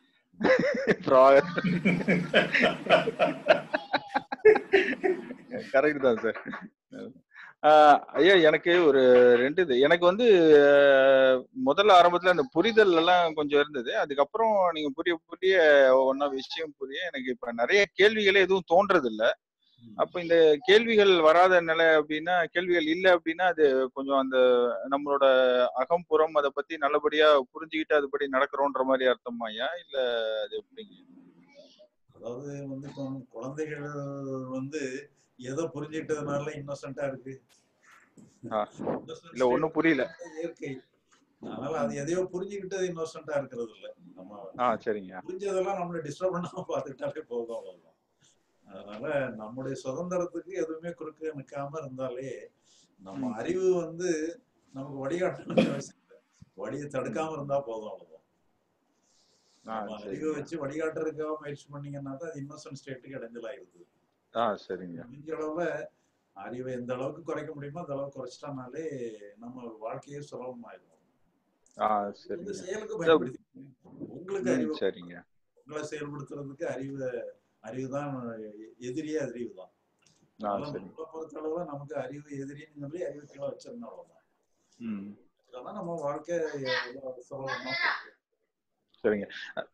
கரெக்ட் தான் சார். ஐயா எனக்கு ஒரு ரெண்டு இது எனக்கு வந்து முதல்ல ஆரம்பத்துல அந்த புரிதல் எல்லாம் கொஞ்சம் இருந்தது. அதுக்கப்புறம் நீங்க புரிய புரிய ஒன்னா விஷயம் புரிய எனக்கு இப்ப நிறைய கேள்விகளே எதுவும் தோன்றது இல்லை. அப்ப இந்த கேள்விகள் வராத நிலை அப்படின்னா, கேள்விகள் இல்லை அப்படின்னா அது கொஞ்சம் அந்த நம்மளோட அகம்புறம் அதை பத்தி நல்லபடியா புரிஞ்சுக்கிட்டு அதுபடி நடக்கிறோன்ற மாதிரி அர்த்தமா ஐயா, இல்ல அது எப்படிங்க? அதாவது வந்து இப்போ குழந்தைகள் வந்து எதை புரிஞ்சுக்கிட்டதுனால இன்னோசென்ட்டா இருக்கு, இல்ல ஒண்ணும் புரியல இயற்கை. அதனால அது எதையோ புரிஞ்சுக்கிட்டது இன்னோசென்ட்டா இருக்கிறது இல்லை. நம்ம சரிங்க புரிஞ்சதெல்லாம் நம்மளை டிஸ்டர்ப் பண்ணாம பார்த்துக்கிட்டாலே போதும், அவ்வளவுதான். அதனால நம்முடைய சுதந்திரத்துக்கு எதுவுமே குறுக்க நிற்காம இருந்தாலே நம்ம அறிவு வந்து நமக்கு வழிகாட்டணும்னு அவசியம் இல்லை, வழியை தடுக்காம இருந்தா போதும், அவ்வளவுதான். நம்ம அறிவை வச்சு வழிகாட்டுறதுக்காக முயற்சி பண்ணீங்கன்னா தான் அது இன்னோசன்ட் ஸ்டேட்டுக்கு இடைஞ்சலாயிருது. முடிஞ்ச அளவுல அறிவை எந்த அளவுக்கு குறைக்க முடியுமோ அந்த அளவுக்கு குறைச்சிட்டானாலே நம்ம வாழ்க்கையே சுலபமாயிடும். செயலுக்கு பயன்படுத்தி உங்களுக்கு அறிவு சரிங்க உங்களை செயல்படுத்துறதுக்கு அறிவு அறிவுதான் எதிரியே, அறிவு தான். பொறுத்த அளவுல நமக்கு அறிவு எதிரின்னு சொல்லி அறிவு கீழே வச்சிருந்தோம், அவ்வளவுதான். நம்ம வாழ்க்கை சுலபமா. சரிங்க.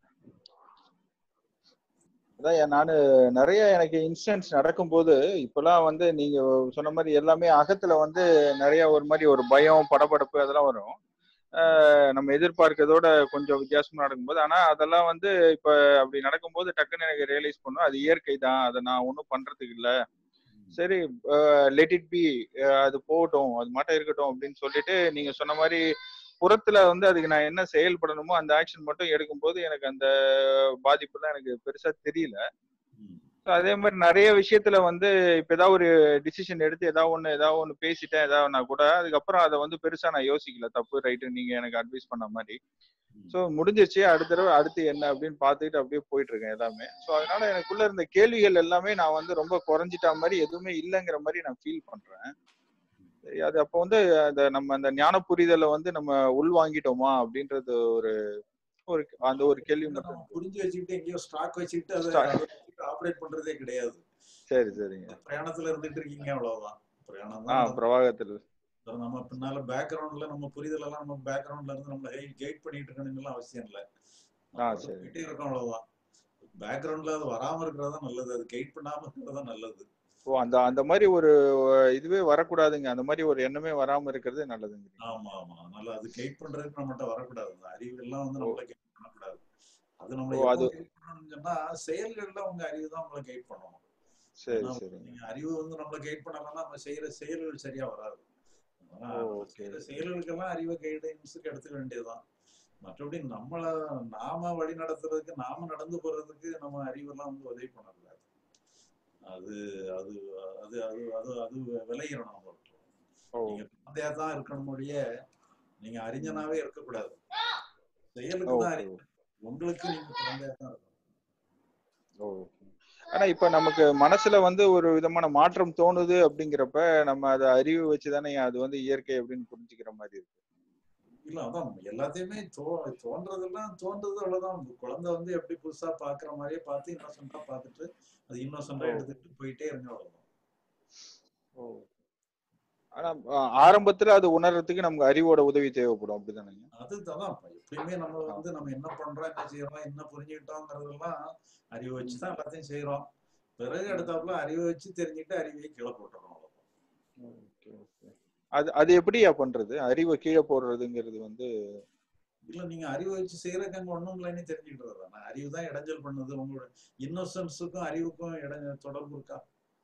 அதான் நானு நிறைய எனக்கு இன்சிடென்ட்ஸ் நடக்கும்போது இப்பெல்லாம் வந்து நீங்க சொன்ன மாதிரி எல்லாமே அகத்துல வந்து நிறைய ஒரு மாதிரி ஒரு பயம் படபடப்பு அதெல்லாம் வரும். நம்ம எதிர்பார்க்கறதோட கொஞ்சம் வித்தியாசமா நடக்கும்போது, ஆனா அதெல்லாம் வந்து இப்ப அப்படி நடக்கும்போது டக்குன்னு எனக்கு ரியலைஸ் பண்ணும், அது இயற்கை தான், அதை நான் ஒன்றும் பண்றதுக்கு இல்லை, சரி லெட் இட் பி, அது போகட்டும், அது மட்டும் இருக்கட்டும் அப்படின்னு சொல்லிட்டு நீங்க சொன்ன மாதிரி புறத்துல வந்து அதுக்கு நான் என்ன செயல்படணுமோ அந்த ஆக்ஷன் மட்டும் எடுக்கும்போது எனக்கு அந்த பாதிப்புலாம் எனக்கு பெருசா தெரியல. அதே மாதிரி நிறைய விஷயத்துல வந்து இப்ப ஏதாவது ஒரு டிசிஷன் எடுத்து ஏதாவது ஒண்ணு ஏதாவது ஒண்ணு பேசிட்டேன் ஏதாவதுனா கூட அதுக்கப்புறம் அதை வந்து பெருசா நான் யோசிக்கல, தப்பு ரைட்டு நீங்க எனக்கு அட்வைஸ் பண்ண மாதிரி. ஸோ முடிஞ்சிருச்சு, அடுத்த தடவை அடுத்து என்ன அப்படின்னு பார்த்துக்கிட்டு அப்படியே போயிட்டு இருக்கேன் எல்லாமே. ஸோ அதனால எனக்குள்ள இருந்த கேள்விகள் எல்லாமே நான் வந்து ரொம்ப குறைஞ்சிட்டா மாதிரி எதுவுமே இல்லைங்கிற மாதிரி நான் ஃபீல் பண்றேன். சரி, அது அப்போ வந்து அந்த நம்ம அந்த ஞான புரிதலை வந்து நம்ம உள்வாங்கிட்டோமா அப்படின்றது ஒரு ஒரு அந்த ஒரு கேள்வி மட்டும் புரிஞ்சு வச்சுக்கிட்டு எங்கேயோ ஸ்டாக் வச்சுக்கிட்டு அதை ஆப்ரேட் பண்றதே கிடையாது. சரி சரிங்க. பிரயாணத்துல இருந்துட்டு இருக்கீங்க, அவ்வளவுதான். பிரயாணம் தான் பிரவாகத்தில் நம்ம பின்னால பேக்ரவுண்ட்ல நம்ம புரிதல் எல்லாம் நம்ம பேக்ரவுண்ட்ல இருந்து நம்ம கைட் பண்ணிட்டு இருக்கணும்னு அவசியம் இல்லை, போயிட்டே இருக்கோம், அவ்வளவுதான். பேக்ரவுண்ட்ல அது வராம இருக்கிறதா நல்லது, அது கைட் பண்ணாம இருக்கிறதா நல்லது. ஓ, அந்த அந்த மாதிரி ஒரு இதுவே வரக்கூடாதுங்க, அந்த மாதிரி ஒரு எண்ணமே வராம இருக்கிறது நல்லதுங்க. ஆமா ஆமா, அதனால அது கைட் பண்றதுக்கு நம்மகிட்ட வரக்கூடாது, அந்த அறிவு எல்லாம் வந்து நம்மள கைட் பண்ணக்கூடாது. அது நம்மள எப்போ கைட் பண்ணணும்னு சொன்னா செயல்கள்ல உங்க அறிவு தான் உங்களை கைட் பண்ணணும். சரி சரி. நீங்க அறிவு வந்து நம்மள கைட் பண்ணலன்னா நம்ம செய்யற செயல்கள் சரியா வராது. செய்யற செயல்களுக்கெல்லாம் அறிவை கைடன்ஸுக்கு எடுத்துக்க வேண்டியதுதான். மற்றபடி நம்மள நாம வழி நடத்துறதுக்கு நாம நடந்து போறதுக்கு நம்ம அறிவெல்லாம் வந்து உதவி பண்ணக்கூடாது. அது அது அது அது அது அது விளையிடணும். நம்மளுக்கு நீங்க குழந்தையா தான் இருக்கணும் முடிய நீங்க அறிஞனாவே இருக்கக்கூடாது. செயலுக்கு தான் அறிஞர், உங்களுக்கு நீங்க குழந்தையா தான் இருக்கணும். ஆனா இப்ப நமக்கு மனசுல வந்து ஒரு விதமான மாற்றம் தோணுது அப்படிங்கிறப்ப நம்ம அதை அறிவு வச்சுதானே அது வந்து இயற்கை அப்படின்னு புரிஞ்சுக்கிற மாதிரி இருக்கு. இல்ல அதான் எல்லாத்தையுமே தோ தோன்றதெல்லாம் தோன்றது, அவ்வளவுதான். குழந்தை வந்து எப்படி புதுசா பாக்குற மாதிரியே பார்த்து இன்னோசென்டா பார்த்துட்டு அது இன்னோசென்டா எடுத்துட்டு போயிட்டே இருங்க, அவ்வளவுதான். ஆனா ஆரம்பத்துல அது உணர்றதுக்கு நமக்கு அறிவோட உதவி தேவைப்படும், அப்படிதானே? அதுதான் எப்பயுமே நம்ம வந்து நம்ம என்ன பண்றோம், என்ன செய்யறோம், என்ன புரிஞ்சுக்கிட்டோங்கிறதெல்லாம் அறிவை வச்சுதான் எல்லாத்தையும் செய்யறோம். பிறகு அடுத்தாப்புல அறிவை வச்சு தெரிஞ்சுட்டு அறிவையை கீழே போட்டுறோம். அது அது எப்படியா பண்றது, அறிவை கீழே போடுறதுங்கிறது வந்து? இல்ல நீங்க அறிவை வச்சு செய்யறதுக்கு அங்க ஒண்ணும் இல்லைன்னு தெரிஞ்சுக்கிட்டு தானே. அறிவு தான் இடைஞ்சல் பண்ணுது. உங்களோட இன்னோசன்ஸுக்கும் அறிவுக்கும் இடைஞ்ச தொடர்பு இருக்கா?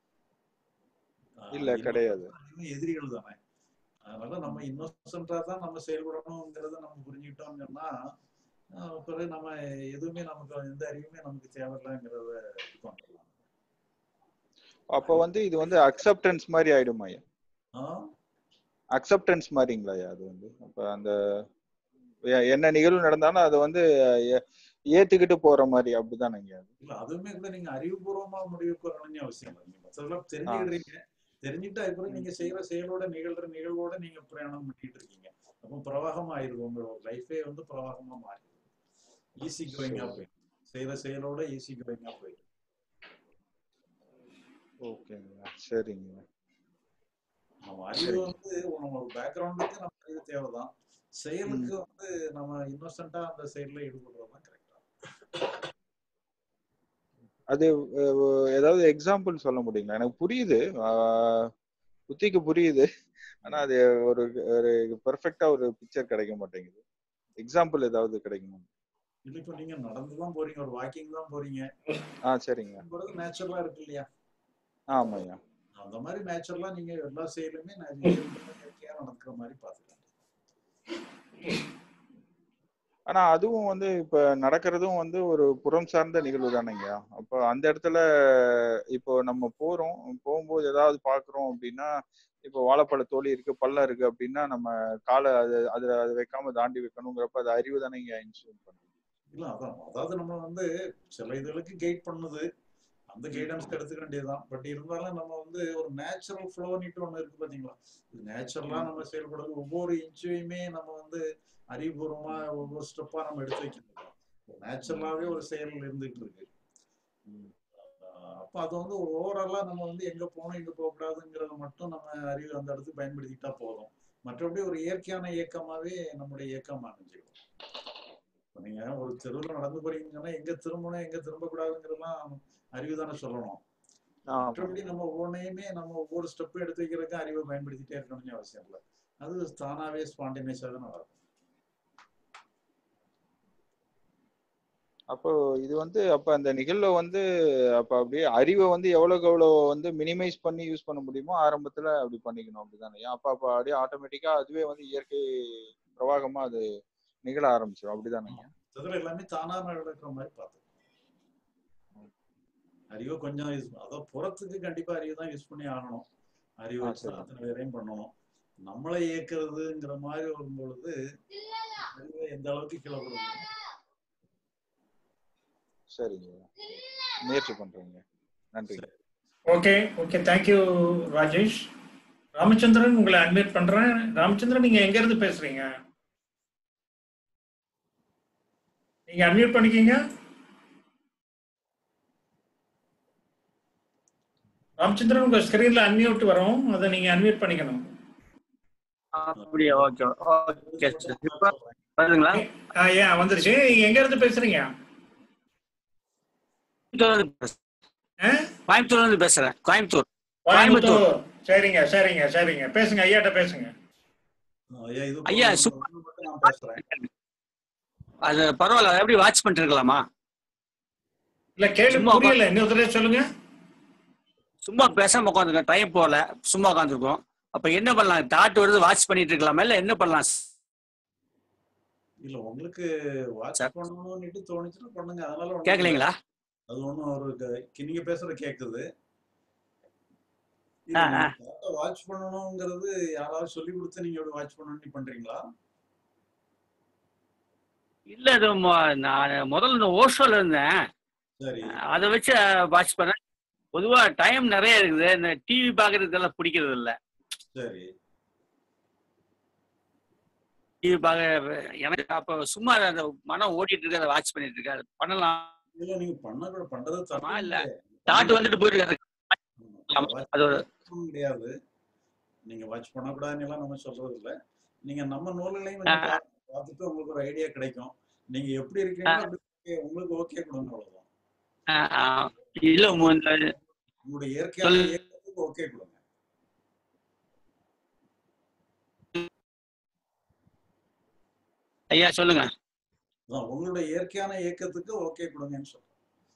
இல்ல, கிடையாது. எதிரிகள் தானே. அதனால நம்ம இன்னோசென்டா தான் நம்ம செயல்படணுங்கிறத நம்ம புரிஞ்சுக்கிட்டோம்னு சொன்னா பிறகு நம்ம எதுவுமே நமக்கு எந்த அறிவுமே நமக்கு தேவையில்லைங்கிறத இது பண்ணலாம். அப்ப வந்து இது வந்து அக்செப்டன்ஸ் மாதிரி ஆயிடுமாயா? அக்செப்டன்ஸ் மாதிரிங்களாயா அது வந்து? அப்ப அந்த என்ன நிகழ்வு நடந்தாலும் அதை வந்து ஏத்துக்கிட்டு போற மாதிரி அப்படிதானங்க? இல்ல அதுவுமே கூட நீங்க அறிவுபூர்வமா முடிவுக்கு வரணும்னு அவசியம் இல்லை. நீங்க மற்றதெல்லாம் தெரிஞ்சுக்கிடுறீங்க, தெரிஞ்சுட்டு அதுக்கப்புறம் நீங்க செய்யற செயலோட நிகழ்ற நிகழ்வோட நீங்க பிரயாணம் பண்ணிட்டு இருக்கீங்க. அப்போ பிரவாகமா ஆயிடுது, உங்களோட லைஃபே வந்து பிரவாகமா மாறிடுது. ஈஸி கோயிங்கா போயிடும், செய்யற செயலோட ஈஸி கோயிங்கா போயிடும். ஓகேங்க, சரிங்க. நம்ம அறிவு வந்து நம்ம பேக்ரவுண்டுக்கு நம்ம அறிவு தேவைதான், செயலுக்கு வந்து நம்ம இன்னோசென்ட்டா அந்த செயல்ல ஈடுபடுறதுதான் கரெக்டா. அது ஏதாவது எக்ஸாம்பிள் சொல்ல முடியுங்களா? எனக்கு புரியுது, புத்திக்கு புரியுது, ஆனா அது ஒரு ஒரு பெர்ஃபெக்ட்டா ஒரு பிக்சர் கிடைக்க மாட்டேங்குது. எக்ஸாம்பிள் ஏதாவது கிடைக்குமா? இல்ல இப்போ நீங்க நடந்துதான் போறீங்க, ஒரு வாக்கிங் தான் போறீங்க. ஆ சரிங்க. போறது நேச்சுரலா இருக்கு இல்லையா? ஆமாய்யா. அந்த மாதிரி நேச்சுரலா நீங்க எல்லா செயலுமே இயற்கையா நடக்கிற மாதிரி பாத்துக்கலாம். ஆனா அதுவும் வந்து இப்ப நடக்கிறதும் வந்து ஒரு புறம் சார்ந்த நிகழ்வு தானேங்க. அப்போ அந்த இடத்துல இப்போ நம்ம போறோம், போகும்போது ஏதாவது பாக்குறோம் அப்படின்னா, இப்போ வாழைப்பழ தோழி இருக்கு, பள்ளம் இருக்கு அப்படின்னா நம்ம காலை அது அதுல அதை வைக்காம தாண்டி வைக்கணுங்கிறப்ப அது அறிவு தானேங்க இன்ஸ்யூம் பண்ணுது. இல்ல அதான், அதாவது நம்ம வந்து சில இதுகளுக்கு கைட் பண்ணுது, அந்த கைடன்ஸ் எடுத்துக்க வேண்டியதுதான். பட் இருந்தாலும் நம்ம வந்து ஒரு நேச்சுரல் ஃப்ளோனிட்டு ஒண்ணு இருக்கு பாத்தீங்களா? நேச்சுரலா நம்ம செயல்படுறது ஒவ்வொரு இன்ச்சையுமே நம்ம வந்து அறிவுபூர்வமா ஒவ்வொரு ஸ்டெப்பா நம்ம எடுத்து வைக்கணும். நேச்சுரலாவே ஒரு செயல் இருந்துட்டு இருக்கு. அப்ப அது வந்து ஓவராலா நம்ம வந்து எங்க போகணும் எங்க போக கூடாதுங்கிறத மட்டும் நம்ம அறிவு அந்த இடத்துக்கு பயன்படுத்திட்டா போதும். மற்றபடி ஒரு இயற்கையான இயக்கமாவே நம்முடைய இயக்கம் அமைஞ்சிடும். நீங்க ஒரு தெருவில் நடந்து போறீங்கன்னு சொன்னா எங்க திரும்பணும் எங்க திரும்ப கூடாதுங்கிறதுலாம் அறிவு தானே சொல்லணும். மற்றபடி நம்ம ஒவ்வொன்றையுமே நம்ம ஒவ்வொரு ஸ்டெப்பும் எடுத்து வைக்கிறதுக்கு அறிவை பயன்படுத்திட்டே இருக்கணும்னு அவசியம் இல்லை. அது தானாவே ஸ்பான்டேனியஸா தான் நடக்கும். அப்போ இது வந்து அப்ப அந்த நிகழ்வை வந்து அப்ப அப்படியே அறிவை வந்து எவ்வளவுக்கு எவ்வளவு வந்து மினிமைஸ் பண்ணி யூஸ் பண்ண முடியுமோ ஆரம்பத்துல அப்படி பண்ணிக்கணும் அப்படிதானே? அப்ப அப்ப அப்படியே ஆட்டோமேட்டிக்கா அதுவே வந்து இயற்கை பிரவாகமா அது நிகழ ஆரம்பிச்சிடும் அப்படிதானே? அதுல எல்லாமே தானா நடக்கிற மாதிரி பார்த்து அறிவை கொஞ்சம் யூஸ் அதான் புறத்துக்கு கண்டிப்பா அறிவை தான் யூஸ் பண்ணி ஆகணும். அறிவை வச்சு அத்தனை பேரையும் பண்ணணும். நம்மளை இயக்குறதுங்கிற மாதிரி வரும்பொழுது அறிவை எந்த அளவுக்கு கீழே கொடுக்கணும். சரிங்க, முயற்சி பண்றேங்க. நன்றி. Okay okay, thank you Rajesh. Ramachandran உங்களை அட்மிட் பண்றேன். ராமச்சந்திரன் நீங்க எங்க இருந்து பேசுறீங்க? நீங்க அன்மியூட் பண்ணிக்கீங்க. ராமச்சந்திரன் உங்க ஸ்கிரீன்ல அன்மியூட் வரும், அதை நீங்க அன்மியூட் பண்ணிக்கணும். அப்படியே ஓகே ஓகே இப்போ வருதுங்களா? ஏன் வந்துருச்சு. நீங்க எங்க இருந்து பேசுறீங்க? கோயம்புத்தூர்ல இருந்து பேசுறேன். கோயம்புத்தூர். கோயம்புத்தூர். சரிங்க சரிங்க சரிங்க, பேசுங்க ஐயாட்ட பேசுங்க. ஐயா அது பரவாயில்ல, எப்படி வாட்ச் பண்ணிட்டு இருக்கலாமா? இல்ல கேள்வி புரியல, இன்னொரு தடவை சொல்லுங்க. சும்மா பேசாம உட்காந்துருக்கோம், டைம் போகல, சும்மா உட்காந்துருக்கோம். அப்ப என்ன பண்ணலாம்? தாட் வருது, வாட்ச் பண்ணிட்டு இருக்கலாமா இல்ல என்ன பண்ணலாம்? இல்ல உங்களுக்கு வாட்ச் பண்ணணும்னு தோணுச்சுன்னா பண்ணுங்க. அதனால கேக்கலீங்களா? அது ஒண்ணும் ஒரு நீங்க பேசுறது கேக்குது. வாட்ச் பண்ணணும்ங்கிறது யாராவது சொல்லி கொடுத்து நீங்க எப்படி வாட்ச் பண்ணணும்னு பண்றீங்களா? இல்ல அது நான் முதல்ல இந்த ஓஷோல இருந்தேன், அதை வச்சு வாட்ச் பண்ணேன். பொதுவா டைம் நிறைய இருக்குது, இந்த டிவி பாக்குறதுக்கெல்லாம் பிடிக்கிறது இல்ல. சரி, டிவி பாக்க எனக்கு அப்ப சும்மா அந்த மனம் ஓடிட்டு இருக்கு, அதை வாட்ச் பண்ணிட்டு இருக்காது. பண்ணலாம் இல்ல நீங்க பண்ண கூட பண்றது தப்பா இல்ல, தாட் வந்துட்டு போயிருக்கு அது கிடையாது. நீங்க வாட்ச் பண்ணக்கூடாதுன்னு எல்லாம் நம்ம சொல்றது இல்ல. நீங்க நம்ம நூல்களையும் பார்த்துட்டு உங்களுக்கு ஒரு ஐடியா கிடைக்கும். நீங்க எப்படி இருக்கீங்க உங்களுக்கு ஓகே கொடுங்க, அவ்வளவுதான். இல்ல உங்களுடைய இயற்கையான இயக்கத்துக்கு ஓகே கொடுங்க. ஐயா சொல்லுங்க. உங்களுடைய இயற்கையான இயக்கத்துக்கு ஓகே கொடுங்கன்னு சொல்றேன்.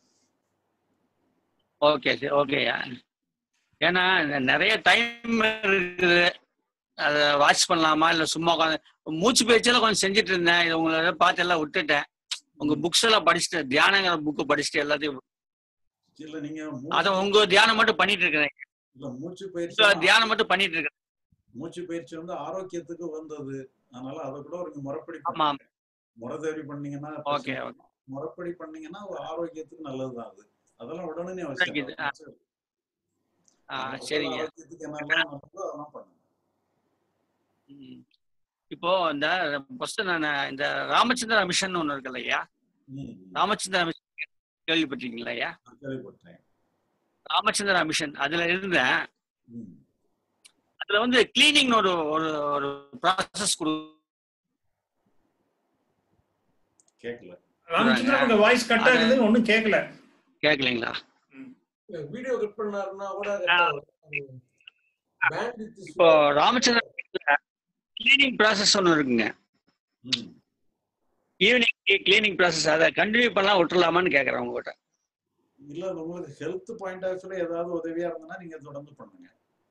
ஓகே சரி ஓகேயா. ஏன்னா நிறைய டைம் இருக்குது, அதை வாட்ச் பண்ணலாமா இல்லை சும்மா உட்காந்து மூச்சு பயிற்சியெல்லாம் கொஞ்சம் செஞ்சுட்டு இருந்தேன். இது உங்களை பார்த்து எல்லாம் விட்டுட்டேன். உங்க புக்ஸ் எல்லாம் படிச்சுட்டு, தியானங்கிற புக்கு படிச்சுட்டு எல்லாத்தையும் அத உங்க தியானம் மட்டும் பண்ணிட்டு இருக்கிறேன். மூச்சு பயிற்சி தியானம் மட்டும் பண்ணிட்டு இருக்கேன். மூச்சு பயிற்சி வந்து ஆரோக்கியத்துக்கு வந்தது. அதனால அதை கூட ஒரு முறைப்படி முறை தேடி பண்ணீங்கன்னா, ஓகே முறைப்படி பண்ணீங்கன்னா ஒரு ஆரோக்கியத்துக்கு நல்லதுதான். அது அதெல்லாம் உடனே அவசியம். சரிங்க. இப்போ இந்த ஃபர்ஸ்ட் நான் இந்த ராமச்சந்திர மிஷன் ஒண்ணு இருக்குல்ல ஐயா, ராமச்சந்திர மிஷன் கேள்விப்பட்டிருக்கீங்களா ஐயா? ராமச்சந்திர மிஷன் அதுல இருந்தேன். அதுல வந்து கிளீனிங் ஒரு ஒரு ப்ராசஸ் கொடு கேக்கல. ராமச்சந்திரன் உங்க வாய்ஸ் கட் ஆகுது, ஒண்ணும் கேக்கல. கேக்கலீங்களா? வீடியோ கட் பண்ணாருன்னா கூட இப்போ ராமச்சந்திரன் கிளீனிங் ப்ராசஸ் ஒன்று இருக்குங்க. ஈவினிங் கிளீனிங் ப்ராசஸ் அதை கண்டினியூ பண்ணலாம் விட்டுலாமான்னு கேட்குறேன் உங்ககிட்ட. இல்ல உங்களுக்கு ஹெல்த் பாயிண்ட் ஆஃப் வியூல ஏதாவது உதவியா இருந்ததுன்னா நீங்க தொடர்ந்து பண்ணுங்க.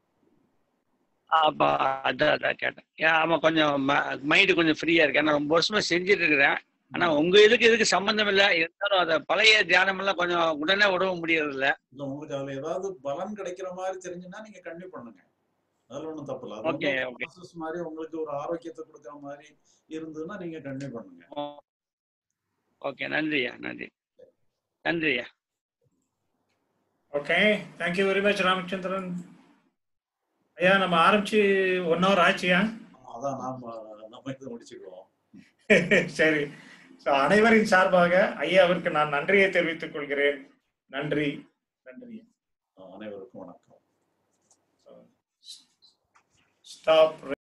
அப்ப அதான் அதான் கேட்டேன். ஆமா கொஞ்சம் மைண்டு கொஞ்சம் ஃப்ரீயா இருக்கு. ஏன்னா ரொம்ப வருஷமா செஞ்சுட்டு இருக்கிறேன். ஆனா உங்க இதுக்கு இதுக்கு சம்பந்தம் இல்லை, இருந்தாலும் அதை பழைய தியானம் எல்லாம் கொஞ்சம் உடனே உடவ முடியறது இல்ல. இல்ல உங்களுக்கு அதுல ஏதாவது பலன் கிடைக்கிற மாதிரி தெரிஞ்சுன்னா நீங்க கண்டினியூ பண்ணுங்க. அதுல ஒண்ணும் தப்பு இல்ல. ஓகே ஓகே மாதிரி உங்களுக்கு ஒரு ஆரோக்கியத்தை கொடுக்கிற மாதிரி இருந்ததுன்னா நீங்க கண்டினியூ பண்ணுங்க. ஓகே நன்றியா, நன்றி நன்றியா. Okay, thank you very much Ramachandran ஐயா. நம்ம ஆரம்பிச்சு ஒன் ஹவர் ஆச்சியா? அதான் நாம நம்ம இதை முடிச்சுக்குவோம். சரி, அனைவரின் சார்பாக ஐயாவிற்கு நான் நன்றியை தெரிவித்துக் கொள்கிறேன். நன்றி நன்றி. அனைவருக்கும் வணக்கம். ஸ்டாப்.